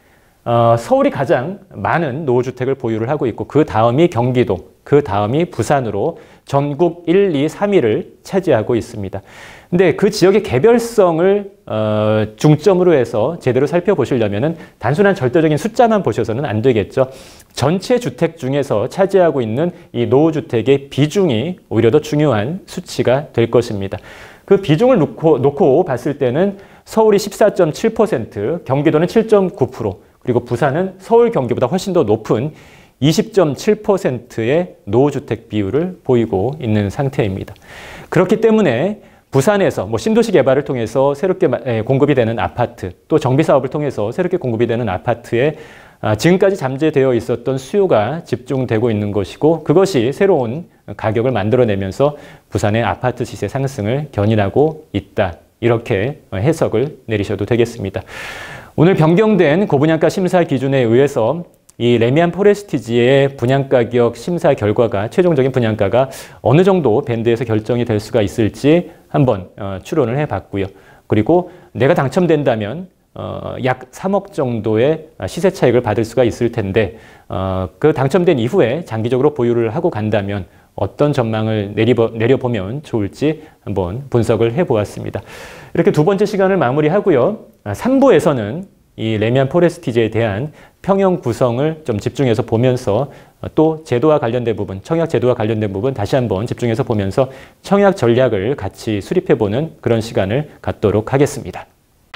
어, 서울이 가장 많은 노후주택을 보유를 하고 있고 그 다음이 경기도, 그 다음이 부산으로 전국 일, 이, 삼 위를 차지하고 있습니다. 근데 그 지역의 개별성을 어, 중점으로 해서 제대로 살펴보시려면은 단순한 절대적인 숫자만 보셔서는 안 되겠죠. 전체 주택 중에서 차지하고 있는 이 노후주택의 비중이 오히려 더 중요한 수치가 될 것입니다. 그 비중을 놓고, 놓고 봤을 때는 서울이 십사 점 칠 퍼센트, 경기도는 칠 점 구 퍼센트, 그리고 부산은 서울, 경기보다 훨씬 더 높은 이십 점 칠 퍼센트의 노후주택 비율을 보이고 있는 상태입니다. 그렇기 때문에 부산에서 뭐 신도시 개발을 통해서 새롭게 공급이 되는 아파트, 또 정비사업을 통해서 새롭게 공급이 되는 아파트에 지금까지 잠재되어 있었던 수요가 집중되고 있는 것이고 그것이 새로운 가격을 만들어내면서 부산의 아파트 시세 상승을 견인하고 있다. 이렇게 해석을 내리셔도 되겠습니다. 오늘 변경된 고분양가 심사 기준에 의해서 이 레미안 포레스티지의 분양가격 심사 결과가 최종적인 분양가가 어느 정도 밴드에서 결정이 될 수가 있을지 한번 어, 추론을 해봤고요. 그리고 내가 당첨된다면 어, 약 삼억 정도의 시세 차익을 받을 수가 있을 텐데 어, 그 당첨된 이후에 장기적으로 보유를 하고 간다면 어떤 전망을 내리보, 내려보면 좋을지 한번 분석을 해보았습니다. 이렇게 두 번째 시간을 마무리하고요. 삼 부에서는 이 레미안 포레스티지에 대한 평형 구성을 좀 집중해서 보면서 또 제도와 관련된 부분, 청약 제도와 관련된 부분 다시 한번 집중해서 보면서 청약 전략을 같이 수립해보는 그런 시간을 갖도록 하겠습니다.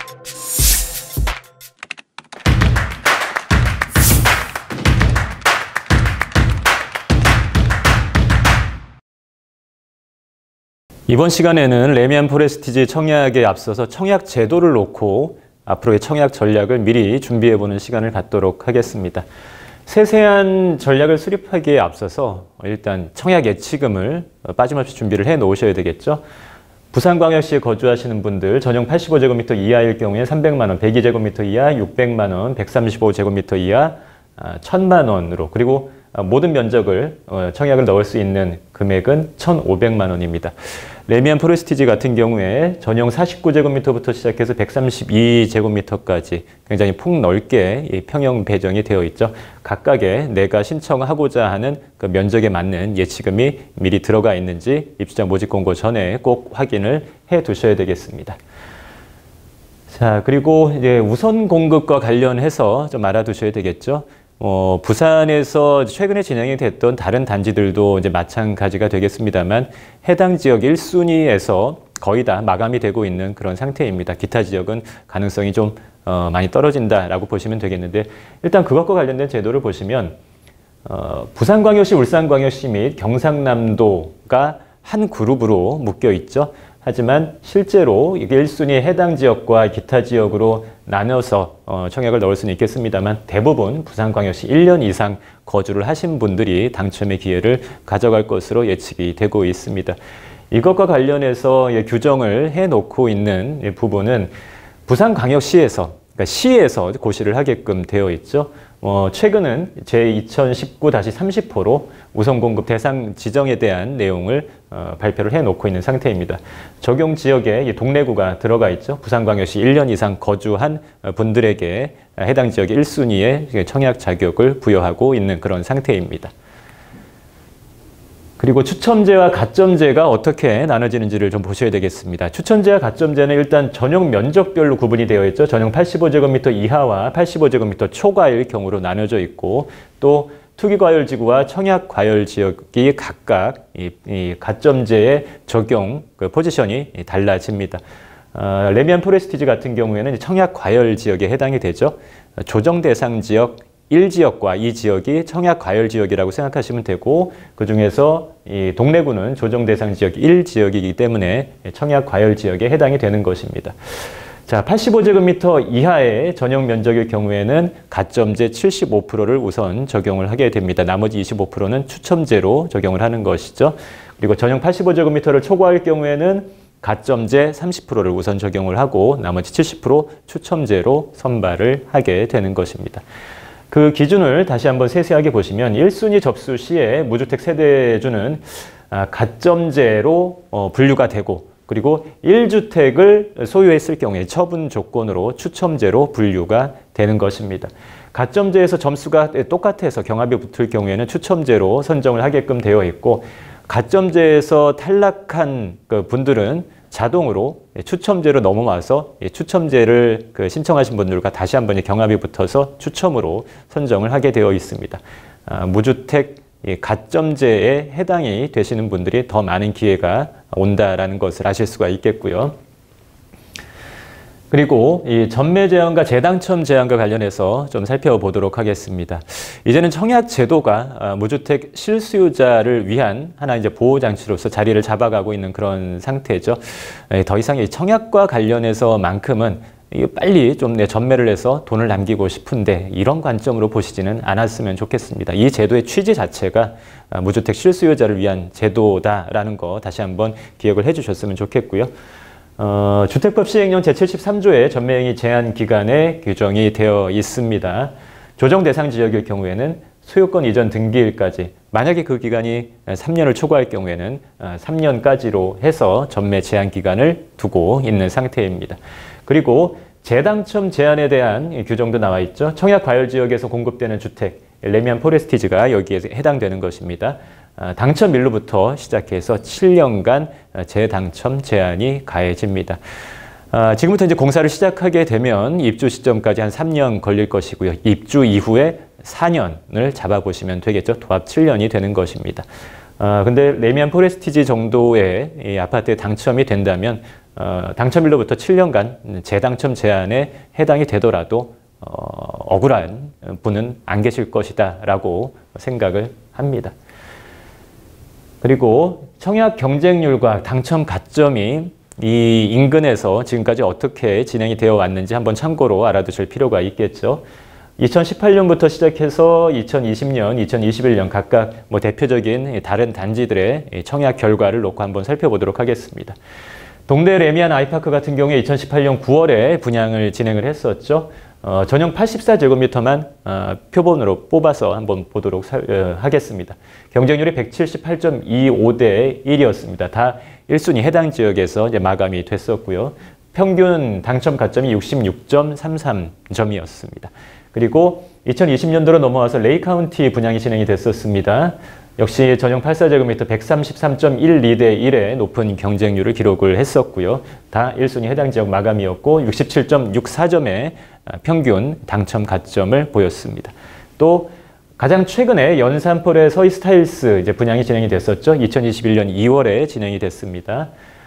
이번 시간에는 레미안 포레스티지 청약에 앞서서 청약 제도를 놓고 앞으로의 청약 전략을 미리 준비해보는 시간을 갖도록 하겠습니다. 세세한 전략을 수립하기에 앞서서 일단 청약 예치금을 빠짐없이 준비를 해 놓으셔야 되겠죠. 부산광역시에 거주하시는 분들 전용 팔십오 제곱미터 이하일 경우에 삼백만 원, 백이 제곱미터 이하 육백만 원, 백삼십오 제곱미터 이하 천만 원으로 그리고 모든 면적을 청약을 넣을 수 있는 금액은 천오백만 원입니다. 레미안 포레스티지 같은 경우에 전용 사십구 제곱미터부터 시작해서 백삼십이 제곱미터까지 굉장히 폭넓게 평형 배정이 되어 있죠. 각각의 내가 신청하고자 하는 그 면적에 맞는 예치금이 미리 들어가 있는지 입주자 모집 공고 전에 꼭 확인을 해 두셔야 되겠습니다. 자, 그리고 이제 우선 공급과 관련해서 좀 알아두셔야 되겠죠. 어, 부산에서 최근에 진행이 됐던 다른 단지들도 이제 마찬가지가 되겠습니다만 해당 지역 일 순위에서 거의 다 마감이 되고 있는 그런 상태입니다. 기타 지역은 가능성이 좀 어, 많이 떨어진다라고 보시면 되겠는데 일단 그것과 관련된 제도를 보시면 어, 부산광역시, 울산광역시 및 경상남도가 한 그룹으로 묶여 있죠. 하지만 실제로 이게 일 순위의 해당 지역과 기타 지역으로 나눠서 어, 청약을 넣을 수는 있겠습니다만 대부분 부산광역시 일 년 이상 거주를 하신 분들이 당첨의 기회를 가져갈 것으로 예측이 되고 있습니다. 이것과 관련해서 예, 규정을 해놓고 있는 예, 부분은 부산광역시에서 그러니까 시에서 고시를 하게끔 되어 있죠. 어, 최근은 제이천십구 삼십 호로 우선공급 대상 지정에 대한 내용을 어, 발표를 해놓고 있는 상태입니다. 적용 지역에 동래구가 들어가 있죠. 부산광역시 일 년 이상 거주한 분들에게 해당 지역의 일 순위의 청약 자격을 부여하고 있는 그런 상태입니다. 그리고 추첨제와 가점제가 어떻게 나눠지는지를 좀 보셔야 되겠습니다. 추첨제와 가점제는 일단 전용 면적별로 구분이 되어 있죠. 전용 팔십오 제곱미터 이하와 팔십오 제곱미터 초과일 경우로 나눠져 있고 또 투기과열지구와 청약과열지역이 각각 이, 이 가점제의 적용 그 포지션이 달라집니다. 어, 레미안 포레스티지 같은 경우에는 청약과열지역에 해당이 되죠. 조정 대상 지역 일 지역과 이 지역이 청약과열지역이라고 생각하시면 되고 그 중에서 이 동래구는 조정 대상 지역 일 지역이기 때문에 청약과열지역에 해당이 되는 것입니다. 자, 팔십오 제곱미터 이하의 전용 면적일 경우에는 가점제 칠십오 퍼센트를 우선 적용을 하게 됩니다. 나머지 이십오 퍼센트는 추첨제로 적용을 하는 것이죠. 그리고 전용 팔십오 제곱미터를 초과할 경우에는 가점제 삼십 퍼센트를 우선 적용을 하고 나머지 칠십 퍼센트 추첨제로 선발을 하게 되는 것입니다. 그 기준을 다시 한번 세세하게 보시면 일 순위 접수 시에 무주택 세대주는 가점제로 분류가 되고 그리고 일 주택을 소유했을 경우에 처분 조건으로 추첨제로 분류가 되는 것입니다. 가점제에서 점수가 똑같아서 경합이 붙을 경우에는 추첨제로 선정을 하게끔 되어 있고, 가점제에서 탈락한 그 분들은 자동으로 추첨제로 넘어와서 추첨제를 그 신청하신 분들과 다시 한번 경합이 붙어서 추첨으로 선정을 하게 되어 있습니다. 아, 무주택 가점제에 해당이 되시는 분들이 더 많은 기회가 온다라는 것을 아실 수가 있겠고요. 그리고 이 전매 제한과 재당첨 제한과 관련해서 좀 살펴보도록 하겠습니다. 이제는 청약 제도가 무주택 실수요자를 위한 하나 이제 보호 장치로서 자리를 잡아가고 있는 그런 상태죠. 더 이상 이 청약과 관련해서만큼은 빨리 좀 내 전매를 해서 돈을 남기고 싶은데 이런 관점으로 보시지는 않았으면 좋겠습니다. 이 제도의 취지 자체가 무주택 실수요자를 위한 제도다라는 거 다시 한번 기억을 해주셨으면 좋겠고요. 어, 주택법 시행령 제칠십삼 조의 전매행위 제한 기간에 규정이 되어 있습니다. 조정 대상 지역일 경우에는 소유권 이전 등기일까지, 만약에 그 기간이 삼 년을 초과할 경우에는 삼 년까지로 해서 전매 제한 기간을 두고 있는 상태입니다. 그리고 재당첨 제한에 대한 규정도 나와 있죠. 청약 과열 지역에서 공급되는 주택, 레미안 포레스티지가 여기에 해당되는 것입니다. 당첨일로부터 시작해서 칠 년간 재당첨 제한이 가해집니다. 지금부터 이제 공사를 시작하게 되면 입주 시점까지 한 삼 년 걸릴 것이고요. 입주 이후에 사 년을 잡아보시면 되겠죠. 도합 칠 년이 되는 것입니다. 아, 근데 레미안 포레스티지 정도의 이 아파트에 당첨이 된다면 어, 당첨일로부터 칠 년간 재당첨 제한에 해당이 되더라도 어, 억울한 분은 안 계실 것이다 라고 생각을 합니다. 그리고 청약 경쟁률과 당첨 가점이 이 인근에서 지금까지 어떻게 진행이 되어 왔는지 한번 참고로 알아두실 필요가 있겠죠. 이천십팔 년부터 시작해서 이천이십 년, 이천이십일 년 각각 뭐 대표적인 다른 단지들의 청약 결과를 놓고 한번 살펴보도록 하겠습니다. 동대 레미안 아이파크 같은 경우에 이천십팔 년 구월에 분양을 진행을 했었죠. 어, 전용 팔십사 제곱미터만 어, 표본으로 뽑아서 한번 보도록 사, 어, 하겠습니다. 경쟁률이 백칠십팔 점 이오 대 일이었습니다. 다 일 순위 해당 지역에서 이제 마감이 됐었고요. 평균 당첨 가점이 육십육 점 삼삼 점이었습니다. 그리고 이천이십 년도로 넘어와서 레이 카운티 분양이 진행이 됐었습니다. 역시 전용 팔십사 제곱미터 백삼십삼 점 일이 대 일의 높은 경쟁률을 기록을 했었고요. 다 일 순위 해당 지역 마감이었고 육십칠 점 육사 점의 평균 당첨 가점을 보였습니다. 또 가장 최근에 연산폴의 서희스타일스 이제 분양이 진행이 됐었죠. 이천이십일 년 이월에 진행이 됐습니다.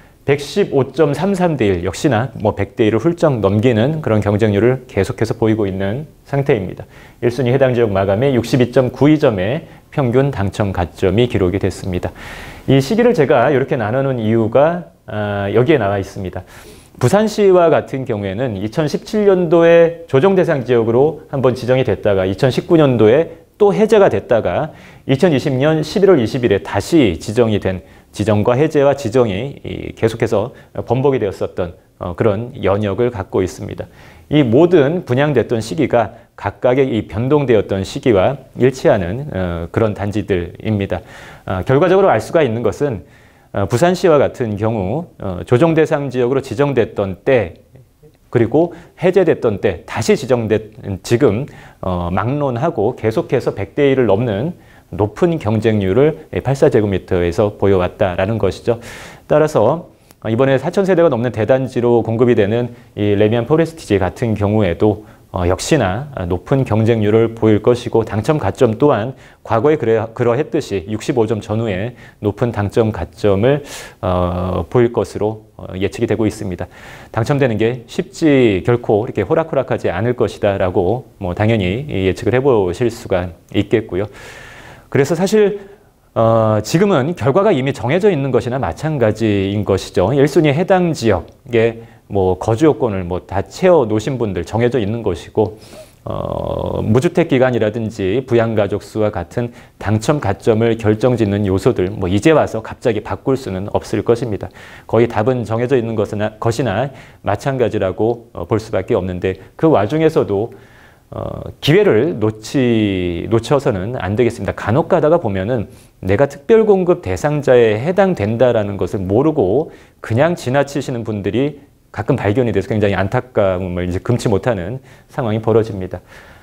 백십오 점 삼삼 대 일, 역시나 뭐 백 대 일을 훌쩍 넘기는 그런 경쟁률을 계속해서 보이고 있는 상태입니다. 일 순위 해당 지역 마감에 육십이 점 구이 점의 평균 당첨 가점이 기록이 됐습니다. 이 시기를 제가 이렇게 나누는 이유가 아, 여기에 나와 있습니다. 부산시와 같은 경우에는 이천십칠 년도에 조정 대상 지역으로 한번 지정이 됐다가 이천십구 년도에 또 해제가 됐다가 이천이십 년 십일월 이십일에 다시 지정이 된, 지정과 해제와 지정이 계속해서 번복이 되었었던 그런 연역을 갖고 있습니다. 이 모든 분양됐던 시기가 각각의 이 변동되었던 시기와 일치하는 그런 단지들입니다. 결과적으로 알 수가 있는 것은 부산시와 같은 경우 조정 대상 지역으로 지정됐던 때, 그리고 해제됐던 때 다시 지정된 지금 어, 막론하고 계속해서 백 대 일을 넘는 높은 경쟁률을 팔십사 제곱미터에서 보여왔다라는 것이죠. 따라서 이번에 사천 세대가 넘는 대단지로 공급이 되는 이 레미안 포레스티지 같은 경우에도 어, 역시나 높은 경쟁률을 보일 것이고 당첨 가점 또한 과거에 그래, 그러했듯이 육십오 점 전후에 높은 당첨 가점을 어, 보일 것으로 어, 예측이 되고 있습니다. 당첨되는 게 쉽지 결코 이렇게 호락호락하지 않을 것이다라고 뭐 당연히 예측을 해보실 수가 있겠고요. 그래서 사실 어, 지금은 결과가 이미 정해져 있는 것이나 마찬가지인 것이죠. 일 순위 해당 지역에 뭐 거주 요건을 뭐 다 채워 놓으신 분들 정해져 있는 것이고, 어, 무주택 기간이라든지 부양가족 수와 같은 당첨 가점을 결정짓는 요소들 뭐 이제 와서 갑자기 바꿀 수는 없을 것입니다. 거의 답은 정해져 있는 것이나, 것이나 마찬가지라고 어, 볼 수밖에 없는데, 그 와중에서도 어, 기회를 놓치, 놓쳐서는 안 되겠습니다. 간혹 가다가 보면은 내가 특별공급 대상자에 해당된다라는 것을 모르고 그냥 지나치시는 분들이 가끔 발견이 돼서 굉장히 안타까움을 이제 금치 못하는 상황이 벌어집니다.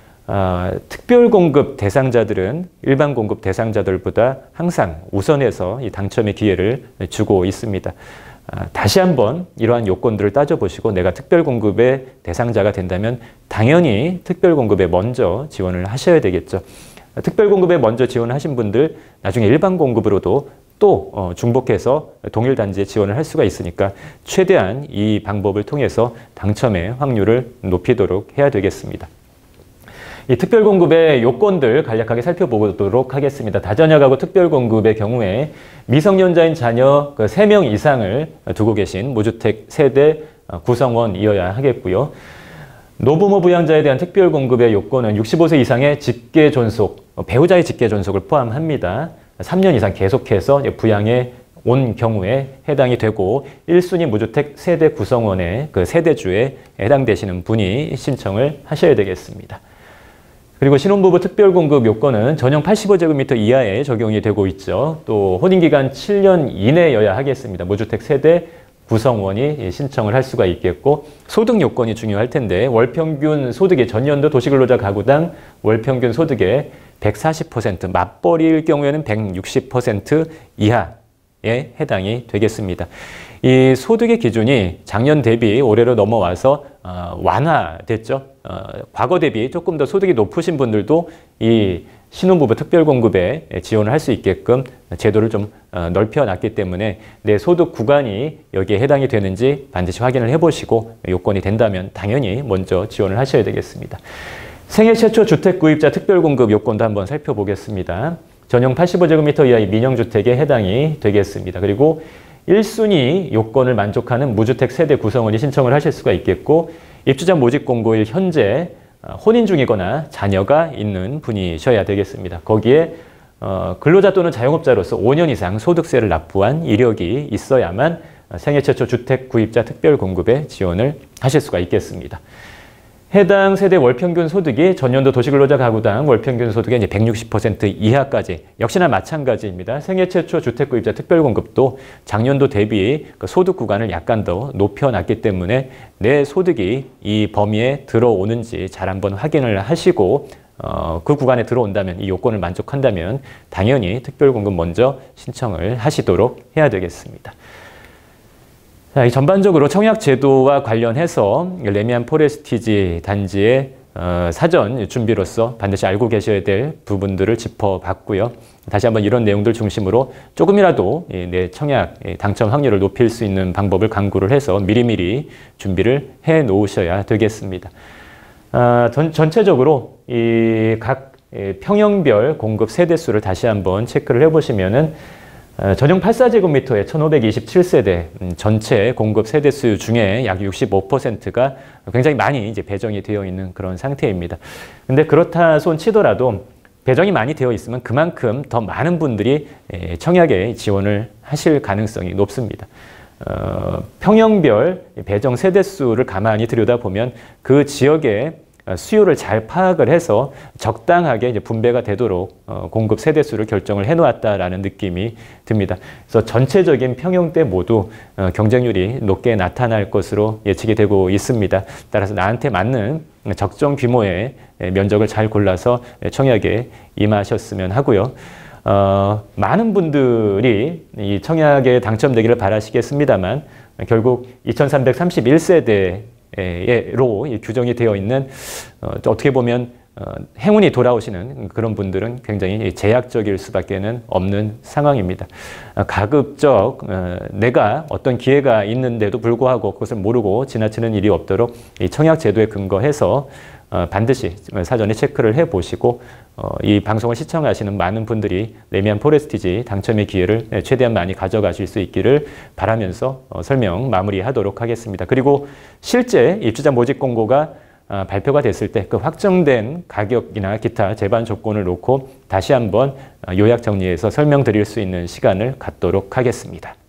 아, 특별공급 대상자들은 일반 공급 대상자들보다 항상 우선해서 이 당첨의 기회를 주고 있습니다. 아, 다시 한번 이러한 요건들을 따져보시고 내가 특별공급의 대상자가 된다면 당연히 특별공급에 먼저 지원을 하셔야 되겠죠. 특별공급에 먼저 지원하신 분들 나중에 일반공급으로도 또 어, 중복해서 동일단지에 지원을 할 수가 있으니까 최대한 이 방법을 통해서 당첨의 확률을 높이도록 해야 되겠습니다. 이 특별공급의 요건들 간략하게 살펴보도록 하겠습니다. 다전역하고 특별공급의 경우에 미성년자인 자녀 세 명 이상을 두고 계신 무주택 세대 구성원이어야 하겠고요. 노부모 부양자에 대한 특별공급의 요건은 육십오 세 이상의 직계존속, 배우자의 직계존속을 포함합니다. 삼 년 이상 계속해서 부양해 온 경우에 해당이 되고 일 순위 무주택 세대 구성원의 그 세대주에 해당되시는 분이 신청을 하셔야 되겠습니다. 그리고 신혼부부 특별공급 요건은 전용 팔십오 제곱미터 이하에 적용이 되고 있죠. 또 혼인기간 칠 년 이내여야 하겠습니다. 무주택 세대 구성원이 신청을 할 수가 있겠고 소득 요건이 중요할 텐데 월평균 소득의 전년도 도시근로자 가구당 월평균 소득의 백사십 퍼센트, 맞벌이일 경우에는 백육십 퍼센트 이하에 해당이 되겠습니다. 이 소득의 기준이 작년 대비 올해로 넘어와서 어, 완화됐죠. 어, 과거 대비 조금 더 소득이 높으신 분들도 이 신혼부부 특별공급에 지원을 할 수 있게끔 제도를 좀 어, 넓혀놨기 때문에 내 소득 구간이 여기에 해당이 되는지 반드시 확인을 해보시고 요건이 된다면 당연히 먼저 지원을 하셔야 되겠습니다. 생애 최초 주택 구입자 특별공급 요건도 한번 살펴보겠습니다. 전용 팔십오 제곱미터 이하의 민영주택에 해당이 되겠습니다. 그리고 일 순위 요건을 만족하는 무주택 세대 구성원이 신청을 하실 수가 있겠고 입주자 모집 공고일 현재 혼인 중이거나 자녀가 있는 분이셔야 되겠습니다. 거기에 어, 근로자 또는 자영업자로서 오 년 이상 소득세를 납부한 이력이 있어야만 생애 최초 주택 구입자 특별공급에 지원을 하실 수가 있겠습니다. 해당 세대 월평균 소득이 전년도 도시근로자 가구당 월평균 소득의 이제 백육십 퍼센트 이하까지 역시나 마찬가지입니다. 생애 최초 주택구입자 특별공급도 작년도 대비 그 소득 구간을 약간 더 높여놨기 때문에 내 소득이 이 범위에 들어오는지 잘 한번 확인을 하시고 어, 그 구간에 들어온다면 이 요건을 만족한다면 당연히 특별공급 먼저 신청을 하시도록 해야 되겠습니다. 자, 이 전반적으로 청약제도와 관련해서 레미안 포레스티지 단지의 어, 사전 준비로서 반드시 알고 계셔야 될 부분들을 짚어봤고요. 다시 한번 이런 내용들 중심으로 조금이라도 내 청약 당첨 확률을 높일 수 있는 방법을 강구를 해서 미리미리 준비를 해 놓으셔야 되겠습니다. 어, 전, 전체적으로 이 각 평형별 공급 세대수를 다시 한번 체크를 해보시면은 전용 팔십사 제곱미터의 천오백이십칠 세대 전체 공급 세대수 중에 약 육십오 퍼센트가 굉장히 많이 이제 배정이 되어 있는 그런 상태입니다. 근데 그렇다 손 치더라도 배정이 많이 되어 있으면 그만큼 더 많은 분들이 청약에 지원을 하실 가능성이 높습니다. 어, 평형별 배정 세대수를 가만히 들여다보면 그 지역의 수요를 잘 파악을 해서 적당하게 이제 분배가 되도록 어, 공급 세대수를 결정을 해놓았다라는 느낌이 듭니다. 그래서 전체적인 평형대 모두 어, 경쟁률이 높게 나타날 것으로 예측이 되고 있습니다. 따라서 나한테 맞는 적정 규모의 면적을 잘 골라서 청약에 임하셨으면 하고요. 어, 많은 분들이 이 청약에 당첨되기를 바라시겠습니다만 결국 이천삼백삼십일 세대 로 규정이 되어 있는 어, 어떻게 보면 어, 행운이 돌아오시는 그런 분들은 굉장히 제약적일 수밖에는 없는 상황입니다. 어, 가급적 어, 내가 어떤 기회가 있는데도 불구하고 그것을 모르고 지나치는 일이 없도록 이 청약 제도에 근거해서 어, 반드시 사전에 체크를 해보시고 어, 이 방송을 시청하시는 많은 분들이 레미안 포레스티지 당첨의 기회를 최대한 많이 가져가실 수 있기를 바라면서 어, 설명 마무리하도록 하겠습니다. 그리고 실제 입주자 모집 공고가 어, 발표가 됐을 때 그 확정된 가격이나 기타 제반 조건을 놓고 다시 한번 요약 정리해서 설명드릴 수 있는 시간을 갖도록 하겠습니다.